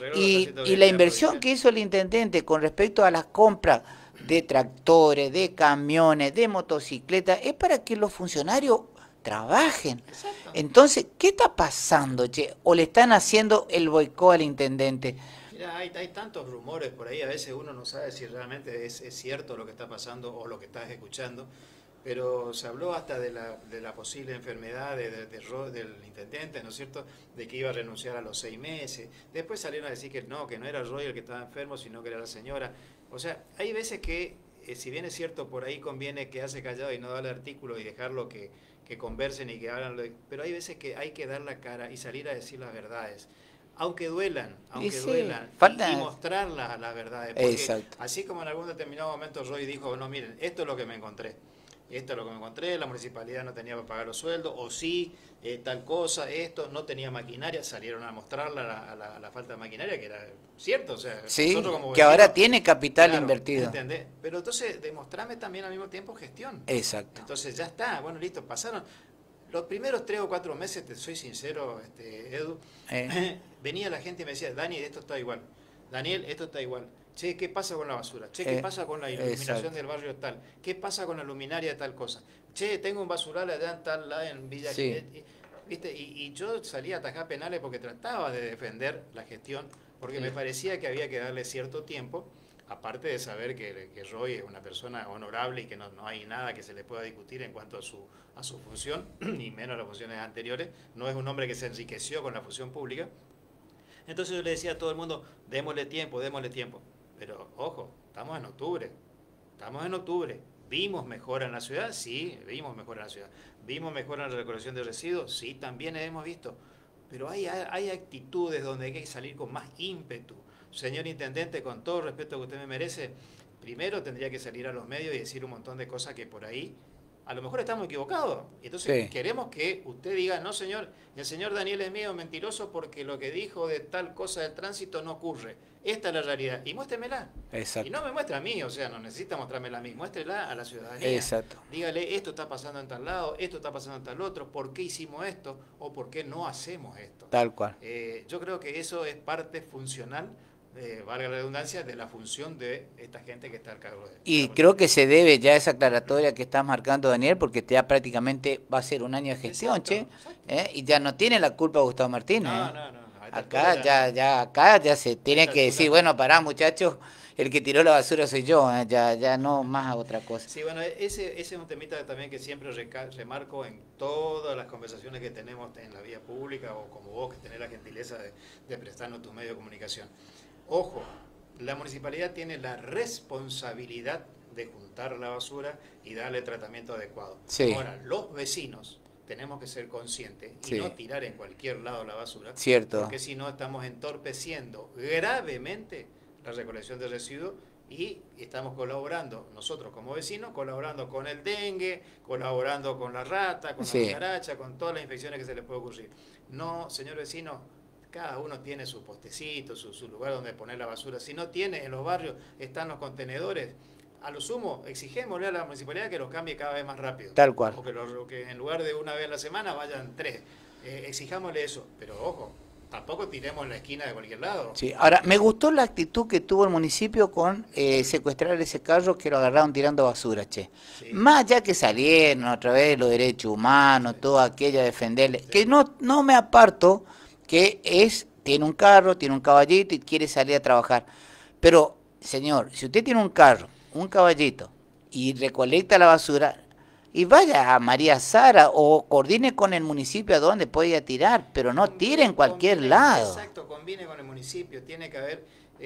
Y la inversión que hizo el intendente con respecto a las compras de tractores, de camiones, de motocicletas, es para que los funcionarios trabajen. Exacto. Entonces, ¿qué está pasando, che? ¿O le están haciendo el boicot al intendente? Mira, hay tantos rumores por ahí, a veces uno no sabe si realmente es cierto lo que está pasando o lo que estás escuchando, pero se habló hasta de la posible enfermedad del intendente, ¿no es cierto?, de que iba a renunciar a los 6 meses. Después salieron a decir que no era Roy el que estaba enfermo, sino que era la señora. O sea, hay veces que, si bien es cierto, por ahí conviene quedarse callado y no darle artículo y dejarlo que conversen y que hagan, pero hay veces que hay que dar la cara y salir a decir las verdades. aunque duelan, falta... y mostrar las verdades. Porque exacto. así como en algún determinado momento Roy dijo, no, miren, esto es lo que me encontré. Esto es lo que me encontré, la municipalidad no tenía para pagar los sueldos, o sí, tal cosa, esto, no tenía maquinaria, salieron a mostrar la falta de maquinaria, que era cierto, o sea, sí, nosotros como que vecinos, ahora tiene capital claro, invertido. ¿entendés? Pero entonces, demostrame también al mismo tiempo gestión. Exacto. Entonces ya está, bueno, listo, pasaron. Los primeros 3 o 4 meses, te soy sincero, Edu, venía la gente y me decía, Dani, esto está igual. Daniel, esto está igual. Che, ¿qué pasa con la basura? Che, ¿qué pasa con la iluminación exacto. del barrio tal? ¿Qué pasa con la luminaria de tal cosa? Che, tengo un basural allá en tal lado, en Villa sí. ¿Viste? Y yo salía a atajar penales porque trataba de defender la gestión, porque me parecía que había que darle cierto tiempo, aparte de saber que Roy es una persona honorable y que no hay nada que se le pueda discutir en cuanto a su función, ni menos a las funciones anteriores. No es un hombre que se enriqueció con la función pública. Entonces yo le decía a todo el mundo, démosle tiempo, démosle tiempo. Pero ojo, estamos en octubre. ¿Vimos mejora en la ciudad? Sí, vimos mejora en la ciudad. ¿Vimos mejora en la recolección de residuos? Sí, también hemos visto. Pero hay actitudes donde hay que salir con más ímpetu. Señor Intendente, con todo el respeto que usted me merece, primero tendría que salir a los medios y decir un montón de cosas que por ahí a lo mejor estamos equivocados. Entonces queremos que usted diga, no señor, el señor Daniel es medio mentiroso porque lo que dijo de tal cosa del tránsito no ocurre. Esta es la realidad. Y muéstremela. Exacto. Y no me muestre a mí, o sea, no necesita mostrármela a mí, muéstrela a la ciudadanía. Exacto. Dígale, esto está pasando en tal lado, esto está pasando en tal otro, ¿por qué hicimos esto o por qué no hacemos esto? Tal cual. Yo creo que eso es parte funcional, valga la redundancia, de la función de esta gente que está al cargo de él. Y creo que se debe ya esa aclaratoria que está marcando Daniel, porque ya prácticamente va a ser un año de gestión, exacto, che, y ya no tiene la culpa Gustavo Martínez. No. Acá ya se tiene que decir, bueno, pará muchachos, el que tiró la basura soy yo, ya no más a otra cosa. Sí, bueno, ese es un temita también que siempre remarco en todas las conversaciones que tenemos en la vía pública, o como vos que tenés la gentileza de prestarnos tus medios de comunicación. Ojo, la municipalidad tiene la responsabilidad de juntar la basura y darle tratamiento adecuado. Sí. Ahora, los vecinos tenemos que ser conscientes y no tirar en cualquier lado la basura. Cierto. Porque si no estamos entorpeciendo gravemente la recolección de residuos y estamos colaborando, nosotros como vecinos, colaborando con el dengue, colaborando con la rata, con la cucaracha, con todas las infecciones que se les puede ocurrir. No, señor vecino, cada uno tiene su postecito, su lugar donde poner la basura. Si no tiene, en los barrios están los contenedores. A lo sumo, exigémosle a la municipalidad que los cambie cada vez más rápido. Tal cual. O que en lugar de una vez a la semana vayan 3. Exijámosle eso. Pero ojo, tampoco tiremos en la esquina de cualquier lado. Sí. Ahora, me gustó la actitud que tuvo el municipio con secuestrar ese carro que lo agarraron tirando basura, che. Sí. Más allá que salieron a través de los derechos humanos, todo aquello a defenderle, que no me aparto que tiene un carro, tiene un caballito y quiere salir a trabajar. Pero, señor, si usted tiene un carro, un caballito, y recolecta la basura, y vaya a María Sara o coordine con el municipio a dónde puede ir a tirar, pero no tire en cualquier lado. Exacto, combine con el municipio, tiene que haber,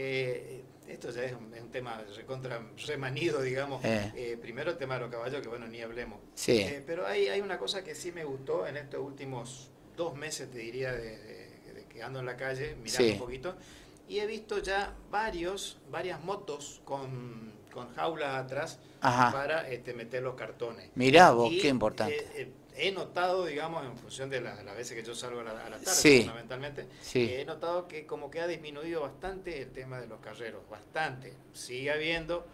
esto ya es un tema remanido, digamos, primero el tema de los caballos, que bueno, ni hablemos. Sí. Pero hay una cosa que sí me gustó en estos últimos 2 meses, te diría, de que ando en la calle, mirando un poquito, y he visto ya varias motos con jaulas atrás para meter los cartones. Mirá vos, qué importante. He notado, digamos, en función de las veces que yo salgo a la tarde, fundamentalmente, he notado que como que ha disminuido bastante el tema de los carreros, bastante. Sigue habiendo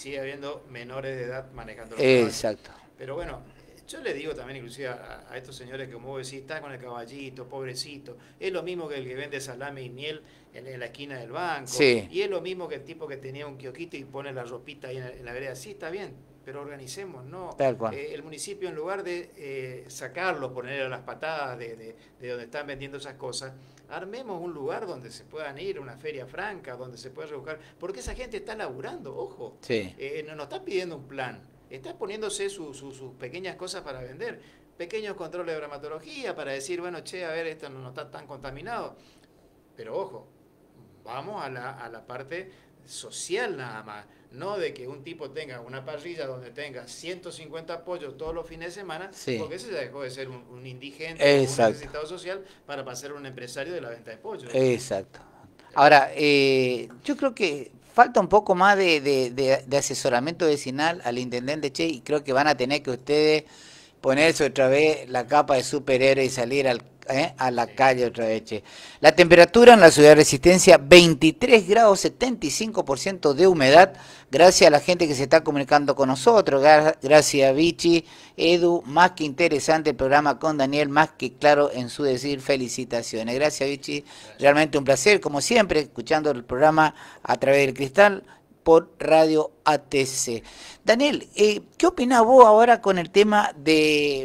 menores de edad manejando los caballos. Exacto. Pero bueno, yo le digo también inclusive a estos señores que, como vos decís, está con el caballito, pobrecito. Es lo mismo que el que vende salame y miel en la esquina del banco. Sí. Y es lo mismo que el tipo que tenía un kiosquito y pone la ropita ahí en la vereda. Sí, está bien, pero organicemos, ¿no? Tal cual. El municipio, en lugar de sacarlo, poner a las patadas de donde están vendiendo esas cosas, armemos un lugar donde se puedan ir, una feria franca, donde se pueda rebuscar. Porque esa gente está laburando, ojo. Sí. No está pidiendo un plan. Está poniéndose sus pequeñas cosas para vender, pequeños controles de bromatología para decir, bueno, che, a ver, esto no está tan contaminado. Pero ojo, vamos a la parte social nada más, no de que un tipo tenga una parrilla donde tenga 150 pollos todos los fines de semana, sí. porque ese ya dejó de ser un indigente Exacto. o un necesitado social para pasar a un empresario de la venta de pollos. Exacto. Ahora, yo creo que falta un poco más de asesoramiento vecinal al intendente Che, y creo que van a tener que ustedes ponerse otra vez la capa de superhéroe y salir a la calle otra vez, Che. La temperatura en la ciudad de Resistencia, 23 grados, 75% de humedad, gracias a la gente que se está comunicando con nosotros, gracias a Vichy, Edu, más que interesante el programa con Daniel, más que claro en su decir, felicitaciones. Gracias, Vichy, realmente un placer, como siempre, escuchando el programa a través del cristal por Radio ATC. Daniel, ¿qué opinás vos ahora con el tema de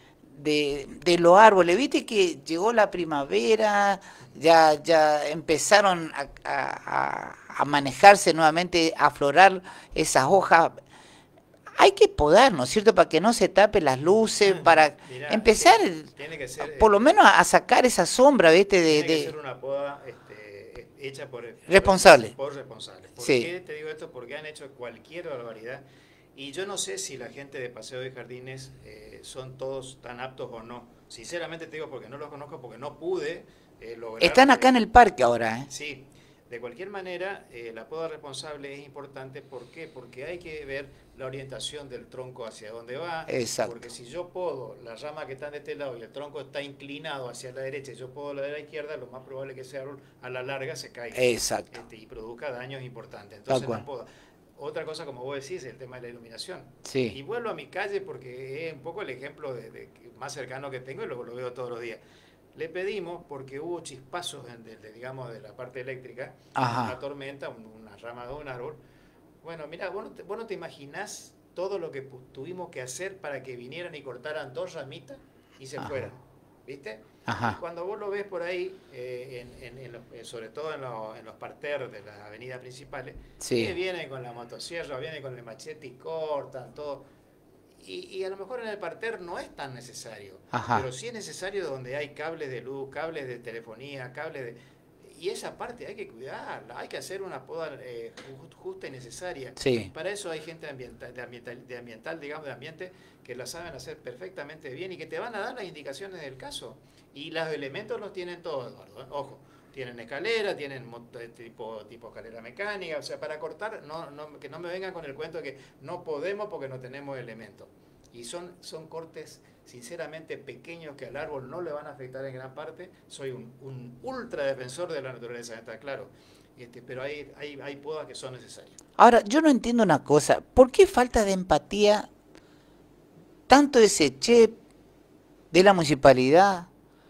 los árboles? Viste que llegó la primavera, ya empezaron a manejarse nuevamente, a aflorar esas hojas. Hay que podar, ¿no es cierto?, para que no se tapen las luces, para empezar, tiene que ser, por lo menos a sacar esa sombra, ¿viste? Tiene que ser una poda hecha por responsable. Por responsables. ¿Por sí. qué te digo esto? Porque han hecho cualquier barbaridad. Y yo no sé si la gente de Paseo de Jardines son todos tan aptos o no. Sinceramente te digo porque no los conozco, porque no pude lograr... Están acá en el parque ahora, ¿eh? Sí. De cualquier manera, la poda responsable es importante. ¿Por qué? Porque hay que ver la orientación del tronco hacia dónde va. Exacto. Porque si yo podo las ramas que están de este lado y el tronco está inclinado hacia la derecha y yo podo la de la izquierda, lo más probable es que ese árbol a la larga se caiga. Exacto. Y produzca daños importantes. Entonces, la poda. Otra cosa, como vos decís, es el tema de la iluminación. Sí. Y vuelvo a mi calle porque es un poco el ejemplo más cercano que tengo y lo veo todos los días. Le pedimos, porque hubo chispazos digamos, de la parte eléctrica, una tormenta, una rama de un árbol. Bueno, mira, vos no te imaginás todo lo que tuvimos que hacer para que vinieran y cortaran 2 ramitas y se fueran, ¿viste? Y cuando vos lo ves por ahí, sobre todo en los parterres de las avenidas principales, vienen con la motosierra, vienen con el machete y cortan todo. Y a lo mejor en el parterre no es tan necesario, pero sí es necesario donde hay cables de luz, cables de telefonía, y esa parte hay que cuidarla, hay que hacer una poda justa y necesaria. Sí. Para eso hay gente de ambiente, que la saben hacer perfectamente bien y que te van a dar las indicaciones del caso. Y los elementos los tienen todos, Eduardo, ¿eh? Ojo. Tienen escalera, tienen tipo escalera mecánica, o sea, para cortar, que no me vengan con el cuento de que no podemos porque no tenemos elementos. Y son cortes, sinceramente, pequeños que al árbol no le van a afectar en gran parte. Soy un ultra defensor de la naturaleza, está claro. Pero hay podas que son necesarias. Ahora, yo no entiendo una cosa, ¿por qué falta de empatía tanto de ese chef, de la municipalidad?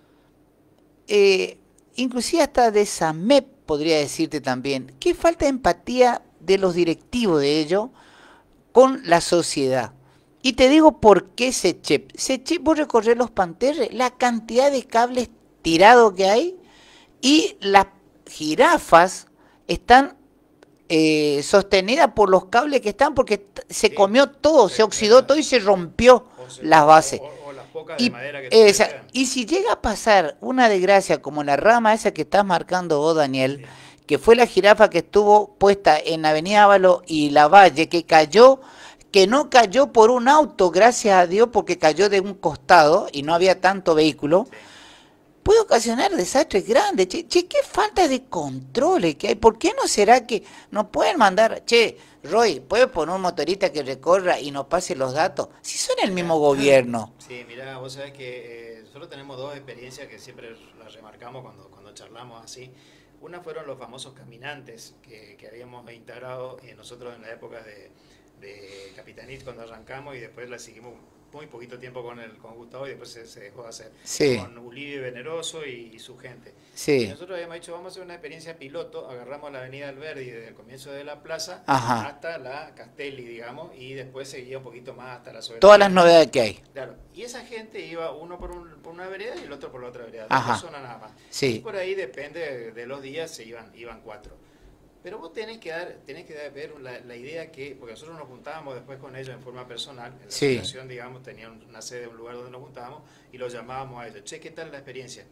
Inclusive hasta de esa MEP, podría decirte también, qué falta de empatía de los directivos de ellos con la sociedad. Y te digo por qué Sechep. Sechep, vos recorres los panterres, la cantidad de cables tirados que hay, y las jirafas están sostenidas por los cables que están, porque se comió todo, se oxidó todo y se rompió las bases. De madera que y si llega a pasar una desgracia como la rama esa que estás marcando vos, Daniel, que fue la jirafa que estuvo puesta en Avenida Ávalo y La Valle, que cayó, que no cayó por un auto, gracias a Dios, porque cayó de un costado y no había tanto vehículo, puede ocasionar desastres grandes. Che, qué falta de controles que hay. ¿Por qué no será que nos pueden mandar, Roy, ¿puedes poner un motorista que recorra y nos pase los datos? Si son el mismo gobierno. Sí, mirá, vos sabés que solo tenemos 2 experiencias que siempre las remarcamos cuando charlamos así. Una fueron los famosos caminantes que habíamos integrado nosotros en la época de Capitanit cuando arrancamos, y después la seguimos muy poquito tiempo con Gustavo y después se dejó de hacer con Ulibe Veneroso y su gente. Y nosotros habíamos dicho, vamos a hacer una experiencia piloto, agarramos la avenida Alberdi desde el comienzo de la plaza hasta la Castelli, digamos, y después seguía un poquito más hasta la Soberanía. Todas las novedades que hay. Claro, y esa gente iba uno por una vereda y el otro por la otra vereda, 2 personas nada más. Y por ahí depende de los días, se iban 4. Pero vos tenés que ver la idea que, porque nosotros nos juntábamos después con ellos en forma personal, en la asociación, digamos, tenían una sede, un lugar donde nos juntábamos, y los llamábamos a ellos, ¿qué tal la experiencia?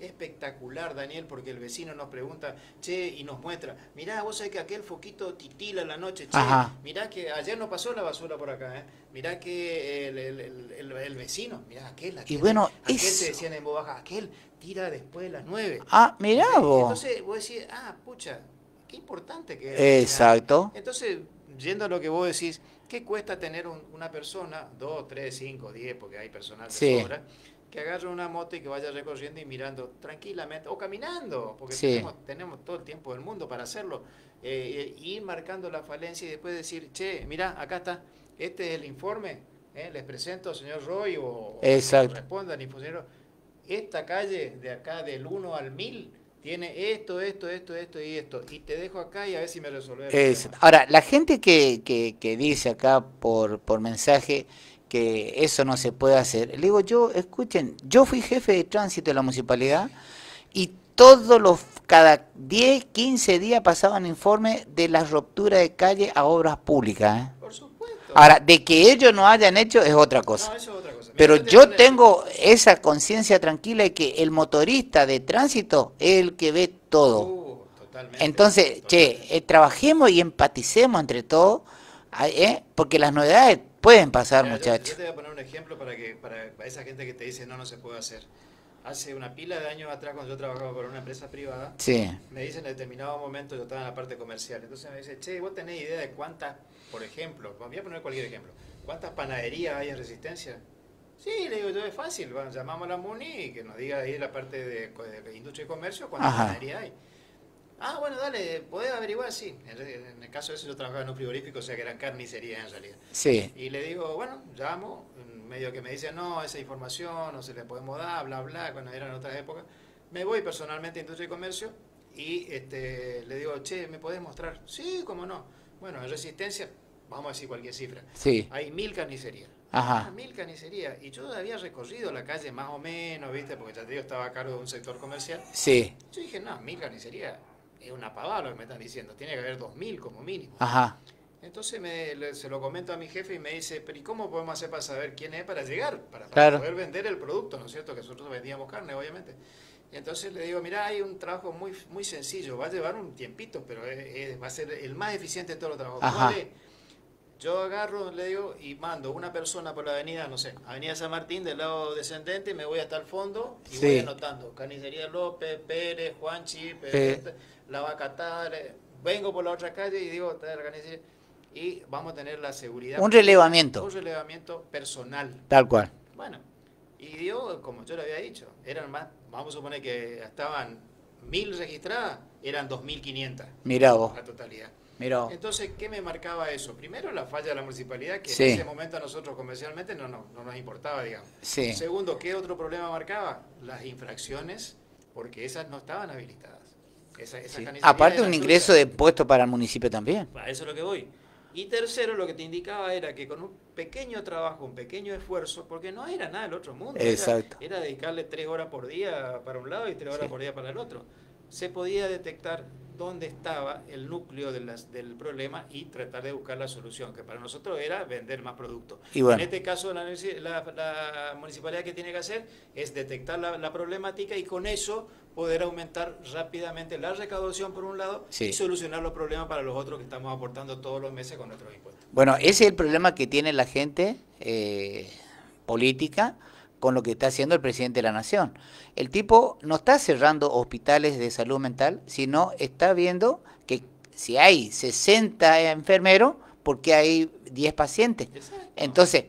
espectacular, Daniel, porque el vecino nos pregunta, che, y nos muestra, mirá, vos sabés que aquel foquito titila en la noche, che, mirá que ayer no pasó la basura por acá, mirá que el vecino, mirá, aquel, y bueno, aquel te decían en voz baja, aquel tira después de las 9. Mirá vos. Entonces vos decís, pucha, qué importante que es. Exacto. Entonces, yendo a lo que vos decís, ¿qué cuesta tener una persona, 2, 3, 5, 10, porque hay personal de sobra, que agarre una moto y que vaya recorriendo y mirando tranquilamente, o caminando, porque tenemos todo el tiempo del mundo para hacerlo, ir marcando la falencia y después decir, che, mirá, acá está, este es el informe, les presento, señor Roy, o respondan, y funcionario, esta calle de acá del 1 al 1000 tiene esto y esto, y te dejo acá y a ver si me resuelve. Ahora, la gente que dice acá por mensaje que eso no se puede hacer, le digo escuchen, yo fui jefe de tránsito de la municipalidad y cada 10, 15 días pasaban informes de la ruptura de calle a obras públicas. Por supuesto. Ahora, de que ellos no hayan hecho es otra cosa. No, eso es otra cosa. Pero yo tengo esa conciencia tranquila de que el motorista de tránsito es el que ve todo. Totalmente. Entonces, trabajemos y empaticemos entre todos, porque las novedades pueden pasar, muchachos. Yo te voy a poner un ejemplo para esa gente que te dice no se puede hacer. Hace una pila de años atrás, cuando yo trabajaba para una empresa privada, me dicen en determinado momento, yo estaba en la parte comercial, entonces me dice, che, ¿vos tenés idea de cuántas, por ejemplo, voy a poner cualquier ejemplo, cuántas panaderías hay en Resistencia? Sí, le digo yo, es fácil, llamamos a la MUNI y que nos diga ahí la parte de industria y comercio cuántas panaderías hay. Bueno, dale, ¿podés averiguar? Sí. En el caso de eso yo trabajaba en un frigorífico, o sea que eran carnicerías en realidad. Sí. Y le digo, bueno, llamo, medio que me dicen, no, esa información no se le podemos dar, bla, bla, cuando eran otras épocas. Me voy personalmente a Industria y Comercio y le digo, che, ¿me podés mostrar? Sí, cómo no. Bueno, en Resistencia, vamos a decir cualquier cifra. Sí. Hay 1000 carnicerías. 1000 carnicerías. Y yo había recorrido la calle más o menos, ¿viste? Porque ya te digo, estaba a cargo de un sector comercial. Sí. Yo dije, no, 1000 carnicerías. Es una pavada lo que me están diciendo, tiene que haber 2000 como mínimo. Entonces se lo comento a mi jefe y me dice, pero ¿y cómo podemos hacer para saber quién es para llegar? Para poder vender el producto, ¿no es cierto? Que nosotros vendíamos carne, obviamente. Y entonces le digo, mira, hay un trabajo muy, muy sencillo, va a llevar un tiempito, pero va a ser el más eficiente de todos los trabajos. ¿Vale? Yo agarro, le digo, y mando una persona por la avenida, no sé, Avenida San Martín, del lado descendente, me voy hasta el fondo y voy anotando. Carnicería López, Pérez, Juanchi, La Vaca Tal, vengo por la otra calle y digo, la carnicería, y vamos a tener la seguridad. Un relevamiento. Un relevamiento personal. Tal cual. Bueno, y dio, como yo le había dicho, eran más, vamos a suponer que estaban 1000 registradas, eran 2500. Mirá vos. La totalidad. Mirá. Entonces, ¿qué me marcaba eso? Primero, la falla de la municipalidad, que en ese momento a nosotros comercialmente no nos importaba, digamos. Segundo, ¿qué otro problema marcaba? Las infracciones, porque esas no estaban habilitadas. Aparte un ingreso de impuesto para el municipio también. A eso es lo que voy. Y tercero, lo que te indicaba era que con un pequeño trabajo, un pequeño esfuerzo, porque no era nada del otro mundo. Exacto. Era dedicarle 3 horas por día para un lado y 3 horas por día para el otro. Se podía detectar dónde estaba el núcleo del problema y tratar de buscar la solución, que para nosotros era vender más productos. En este caso, la municipalidad que tiene que hacer es detectar la problemática y con eso poder aumentar rápidamente la recaudación por un lado y solucionar los problemas para los otros que estamos aportando todos los meses con nuestros impuestos. Bueno, ese es el problema que tiene la gente política con lo que está haciendo el presidente de la Nación. El tipo no está cerrando hospitales de salud mental, sino está viendo que si hay 60 enfermeros, ¿por qué hay 10 pacientes? Exacto. Entonces,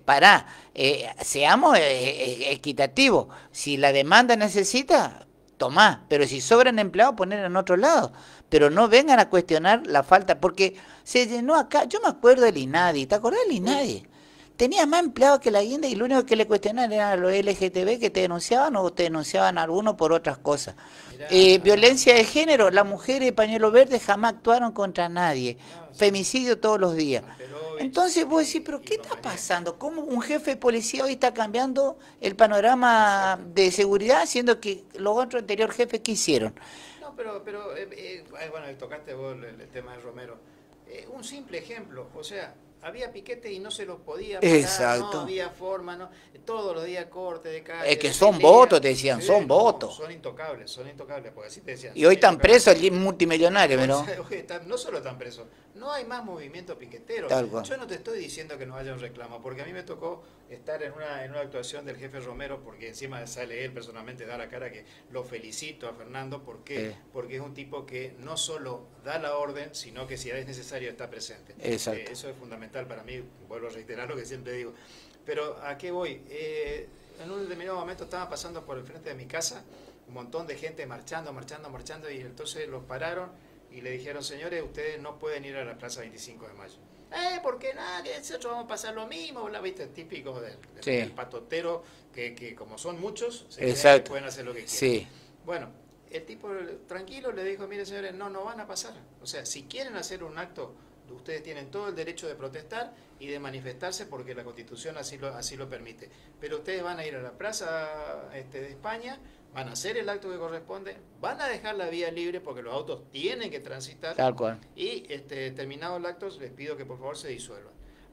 seamos equitativos. Si la demanda necesita, tomá, pero si sobran empleados, poner en otro lado. Pero no vengan a cuestionar la falta, porque se llenó acá. Yo me acuerdo del INADI, ¿te acordás del INADI? Tenía más empleados que la guinda y lo único que le cuestionaban eran los LGTB que te denunciaban o te denunciaban algunos por otras cosas. Violencia de género, las mujeres de pañuelo verde jamás actuaron contra nadie. Femicidio todos los días. Entonces vos decís, ¿pero qué está pasando? ¿Cómo un jefe de policía hoy está cambiando el panorama de seguridad, siendo que los otros anteriores jefes qué hicieron? No, pero bueno, tocaste vos el tema de Romero. Un simple ejemplo, o sea, había piquete y no se los podía parar, exacto, no había forma, no, todos los días corte de calle. Es que son votos, te decían, sí, son votos. Son intocables, porque así te decían. Y hoy están presos el multimillonario, ¿no? No solo están presos, no hay más movimiento piquetero. Yo no te estoy diciendo que no haya un reclamo, porque a mí me tocó estar en una actuación del jefe Romero, porque encima sale él personalmente, da la cara, que lo felicito a Fernando, porque es un tipo que no solo da la orden, sino que si es necesario está presente. Eso es fundamental para mí, vuelvo a reiterar lo que siempre digo. Pero ¿a qué voy? En un determinado momento estaba pasando por el frente de mi casa, un montón de gente marchando, y entonces los pararon y le dijeron, señores, ustedes no pueden ir a la Plaza 25 de Mayo. ¿Por qué nada? Nosotros vamos a pasar lo mismo, ¿la viste? Típico del patotero, que como son muchos, se creen que pueden hacer lo que quieran. Sí. Bueno, el tipo tranquilo le dijo, mire señores, no van a pasar. O sea, si quieren hacer un acto, ustedes tienen todo el derecho de protestar y de manifestarse porque la Constitución así lo permite. Pero ustedes van a ir a la Plaza de España, van a hacer el acto que corresponde, van a dejar la vía libre porque los autos tienen que transitar. Tal cual. Y terminado el acto, les pido que por favor se disuelvan.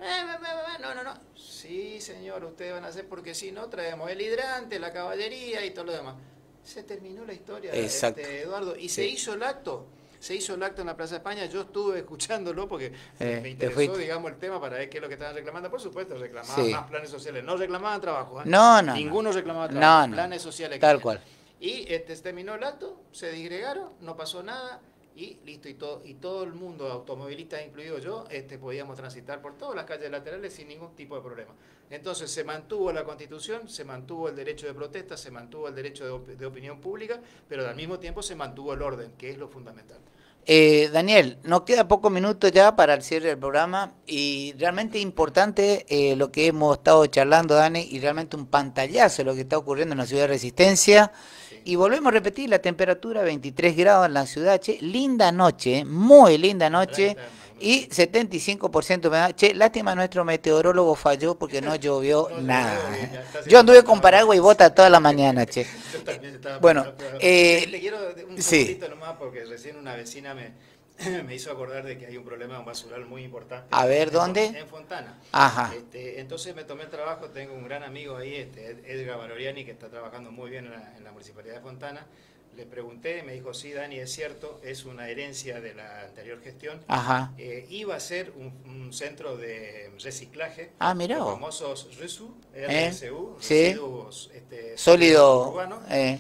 No. Sí, señor, ustedes van a hacer porque si no, traemos el hidrante, la caballería y todo lo demás. Se terminó la historia, Eduardo, y se hizo el acto. Se hizo el acto en la Plaza de España, yo estuve escuchándolo porque me interesó, digamos, el tema para ver qué es lo que estaban reclamando. Por supuesto, reclamaban más planes sociales, no reclamaban trabajo. Ninguno reclamaba trabajo, planes sociales. Tal cual. Y se terminó el acto, se disgregaron, no pasó nada y listo, y todo el mundo, automovilistas incluido yo, podíamos transitar por todas las calles laterales sin ningún tipo de problema. Entonces se mantuvo la Constitución, se mantuvo el derecho de protesta, se mantuvo el derecho de opinión pública, pero al mismo tiempo se mantuvo el orden, que es lo fundamental. Daniel, nos queda pocos minutos ya para el cierre del programa y realmente importante lo que hemos estado charlando, Dani, y realmente un pantallazo de lo que está ocurriendo en la ciudad de Resistencia. Sí. Y volvemos a repetir, la temperatura 23 grados en la ciudad, linda noche, muy linda noche. Y 75% humedad. Lástima nuestro meteorólogo falló porque no llovió nada. Yo anduve con paraguas y bota toda la mañana, Yo también estaba bueno, le quiero un segundito nomás porque recién una vecina me hizo acordar de que hay un problema de un basural muy importante. A ver, ¿dónde? En Fontana. Ajá. Entonces me tomé el trabajo, tengo un gran amigo ahí, Edgar Valoriani, que está trabajando muy bien en la Municipalidad de Fontana. Le pregunté, me dijo, sí, Dani, es cierto, es una herencia de la anterior gestión. Ajá. Iba a ser un centro de reciclaje. Mirá. Los famosos RSU, RSU, residuos sólidos urbanos.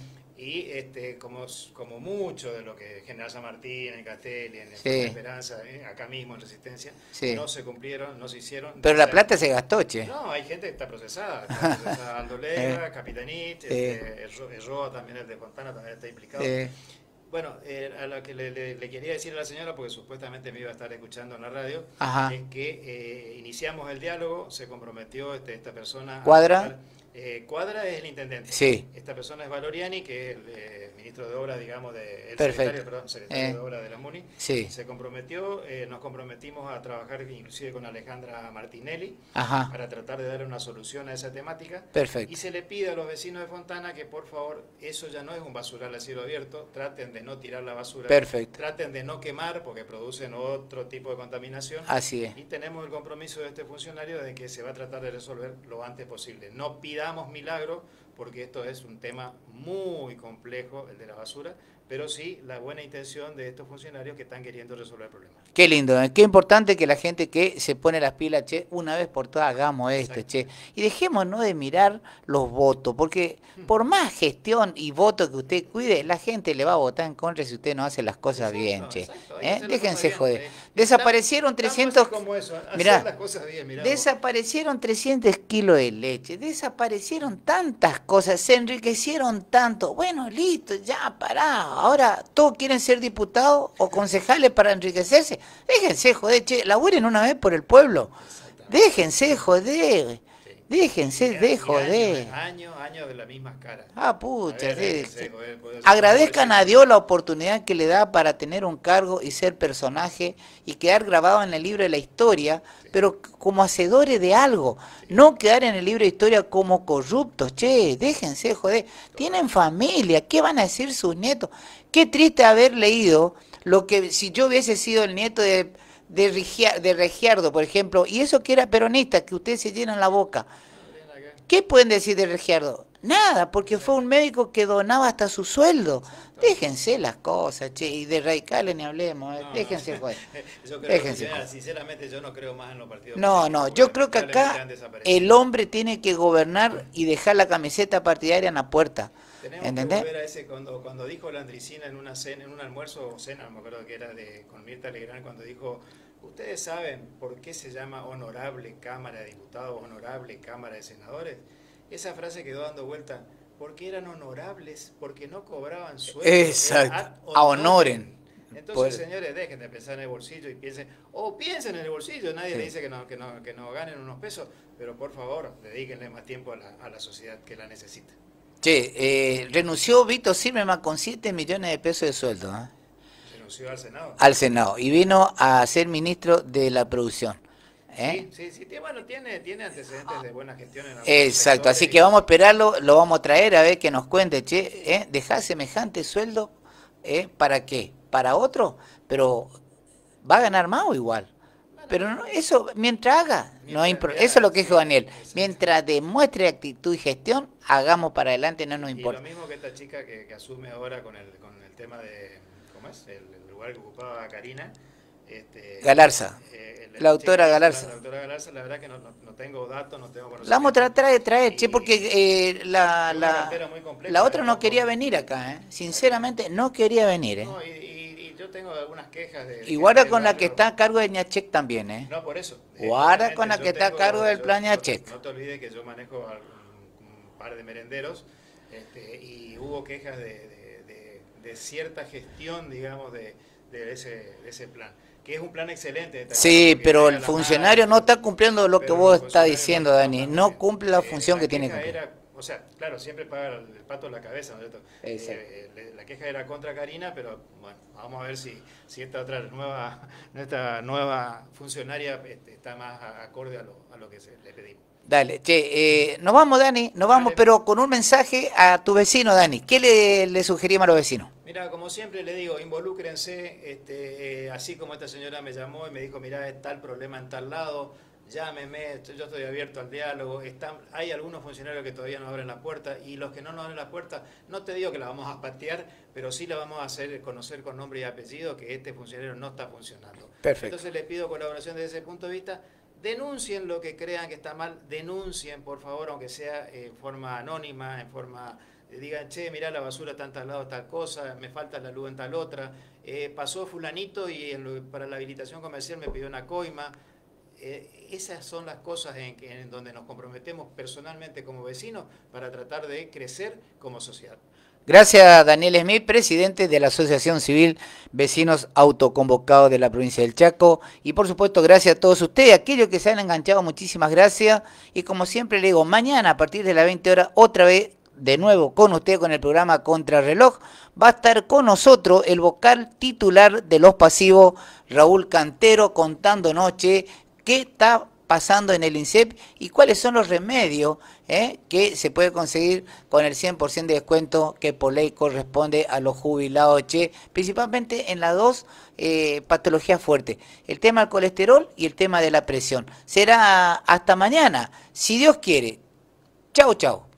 Y como mucho de lo que General San Martín, en Castelli, en Esperanza, acá mismo en Resistencia, no se cumplieron, no se hicieron. Pero la plata se gastó, No, hay gente que está procesada. Está procesada Aldolega, Capitanich, el ROA también, el de Fontana, también está implicado. Bueno, a lo que le quería decir a la señora, porque supuestamente me iba a estar escuchando en la radio, es que iniciamos el diálogo, se comprometió esta persona. ¿Cuadra? Cuadra es el intendente. Sí. Esta persona es Valoriani, que es el ministro de Obras, digamos, secretario de Obras de la MUNI. Sí. Se comprometió, nos comprometimos a trabajar inclusive con Alejandra Martinelli para tratar de dar una solución a esa temática. Perfecto. Y se le pide a los vecinos de Fontana que por favor, eso ya no es un basural a cielo abierto, traten de no tirar la basura. Perfecto. Traten de no quemar porque producen otro tipo de contaminación. Así es. Y tenemos el compromiso de este funcionario de que se va a tratar de resolver lo antes posible. No pidamos milagro porque esto es un tema muy complejo, el de la basura, pero sí la buena intención de estos funcionarios que están queriendo resolver el problema. Qué lindo, qué importante que la gente que se pone las pilas, una vez por todas hagamos esto, y dejémonos de mirar los votos, porque por más gestión y voto que usted cuide, la gente le va a votar en contra si usted no hace las cosas bien, déjense joder. Desaparecieron 300, mirá, desaparecieron 300 kilos de leche, desaparecieron tantas cosas, se enriquecieron tanto, bueno, listo, ya pará, ahora todos quieren ser diputados o concejales para enriquecerse. Déjense joder, laburen una vez por el pueblo. Déjense joder. Déjense de joder. Años de las mismas caras. Pucha. Agradezcan a Dios la oportunidad que le da para tener un cargo y ser personaje y quedar grabado en el libro de la historia, pero como hacedores de algo. No quedar en el libro de historia como corruptos. Déjense joder. Tienen familia. ¿Qué van a decir sus nietos? Qué triste haber leído lo que si yo hubiese sido el nieto de de Regiardo, por ejemplo, y eso que era peronista, que ustedes se llenan la boca. ¿Qué pueden decir de Regiardo? Nada, porque fue un médico que donaba hasta su sueldo. Déjense las cosas, che, y de radicales ni hablemos, déjense joder. Déjense joder. Sinceramente yo no creo más en los partidos. No, yo creo que acá el hombre tiene que gobernar y dejar la camiseta partidaria en la puerta. Tenemos que volver a ese, cuando dijo Landricina en una cena, en un almuerzo o cena, no me acuerdo que era con Mirta Legrand, cuando dijo, ¿ustedes saben por qué se llama honorable Cámara de Diputados, honorable Cámara de Senadores? Esa frase quedó dando vuelta, porque eran honorables, porque no cobraban sueldo. Exacto, a honoren. Entonces, señores, dejen de pensar en el bolsillo y piensen en el bolsillo, nadie le dice que no ganen unos pesos, pero por favor, dedíquenle más tiempo a la sociedad que la necesita. Che, renunció Vito Zimmerman con 7 millones de pesos de sueldo. Renunció al Senado. Al Senado, y vino a ser ministro de la producción. Sí, bueno, tiene antecedentes de buena gestión en exacto, así que vamos a esperarlo, lo vamos a traer a ver que nos cuente, che, dejar semejante sueldo, ¿para qué? ¿Para otro? Pero va a ganar más o igual. Pero no, eso, mientras haga, no hay problema. Eso es lo que dijo Daniel. Mientras demuestre actitud y gestión, hagamos para adelante, no nos importa. Y lo mismo que esta chica que asume ahora con el tema de, ¿cómo es? El lugar que ocupaba Karina. Galarza. La autora Galarza. La autora Galarza, la verdad que no tengo datos, no tengo conocimiento. La vamos a traer, che, porque la otra no quería venir acá, sinceramente no quería venir. No, y yo tengo algunas quejas de... Y guarda con la que está a cargo de Ñachek también, No, por eso. Guarda con la que está a cargo del plan Ñachek. No te olvides que yo manejo un par de merenderos y hubo quejas de cierta gestión, digamos, de ese plan. Que es un plan excelente. Sí, pero el funcionario no está cumpliendo lo que vos estás diciendo, Dani. No cumple la función que tiene que cumplir. O sea, claro, siempre paga el pato en la cabeza, ¿no es cierto? La queja era contra Karina, pero bueno, vamos a ver si esta nueva funcionaria está más acorde a lo que le pedimos. Dale, che, nos vamos, Dani, nos vamos, pero con un mensaje a tu vecino, Dani. ¿Qué le sugerimos a los vecinos? Mira, como siempre le digo, involúcrense, así como esta señora me llamó y me dijo, mira, está el problema en tal lado, llámeme, yo estoy abierto al diálogo. Hay algunos funcionarios que todavía no abren la puerta, y los que no nos abren la puerta, no te digo que la vamos a patear, pero sí la vamos a hacer conocer con nombre y apellido que este funcionario no está funcionando. Perfecto. Entonces les pido colaboración desde ese punto de vista. Denuncien lo que crean que está mal, denuncien, por favor, aunque sea en forma anónima, en forma... digan, che, mirá, la basura está en tal lado, tal cosa, me falta la luz en tal otra, pasó fulanito y para la habilitación comercial me pidió una coima. Esas son las cosas en donde nos comprometemos personalmente como vecinos para tratar de crecer como sociedad. Gracias, Daniel Smith, presidente de la Asociación Civil Vecinos Autoconvocados de la provincia del Chaco. Y por supuesto, gracias a todos ustedes, aquellos que se han enganchado, muchísimas gracias. Y como siempre le digo, mañana a partir de las 20 horas, otra vez, de nuevo con usted, con el programa Contrarreloj, va a estar con nosotros el vocal titular de Los Pasivos, Raúl Cantero, contándonos, che, qué está pasando en el INSEP y cuáles son los remedios que se puede conseguir con el 100% de descuento que por ley corresponde a los jubilados, che, principalmente en las dos patologías fuertes, el tema del colesterol y el tema de la presión. Será hasta mañana, si Dios quiere. Chau, chau.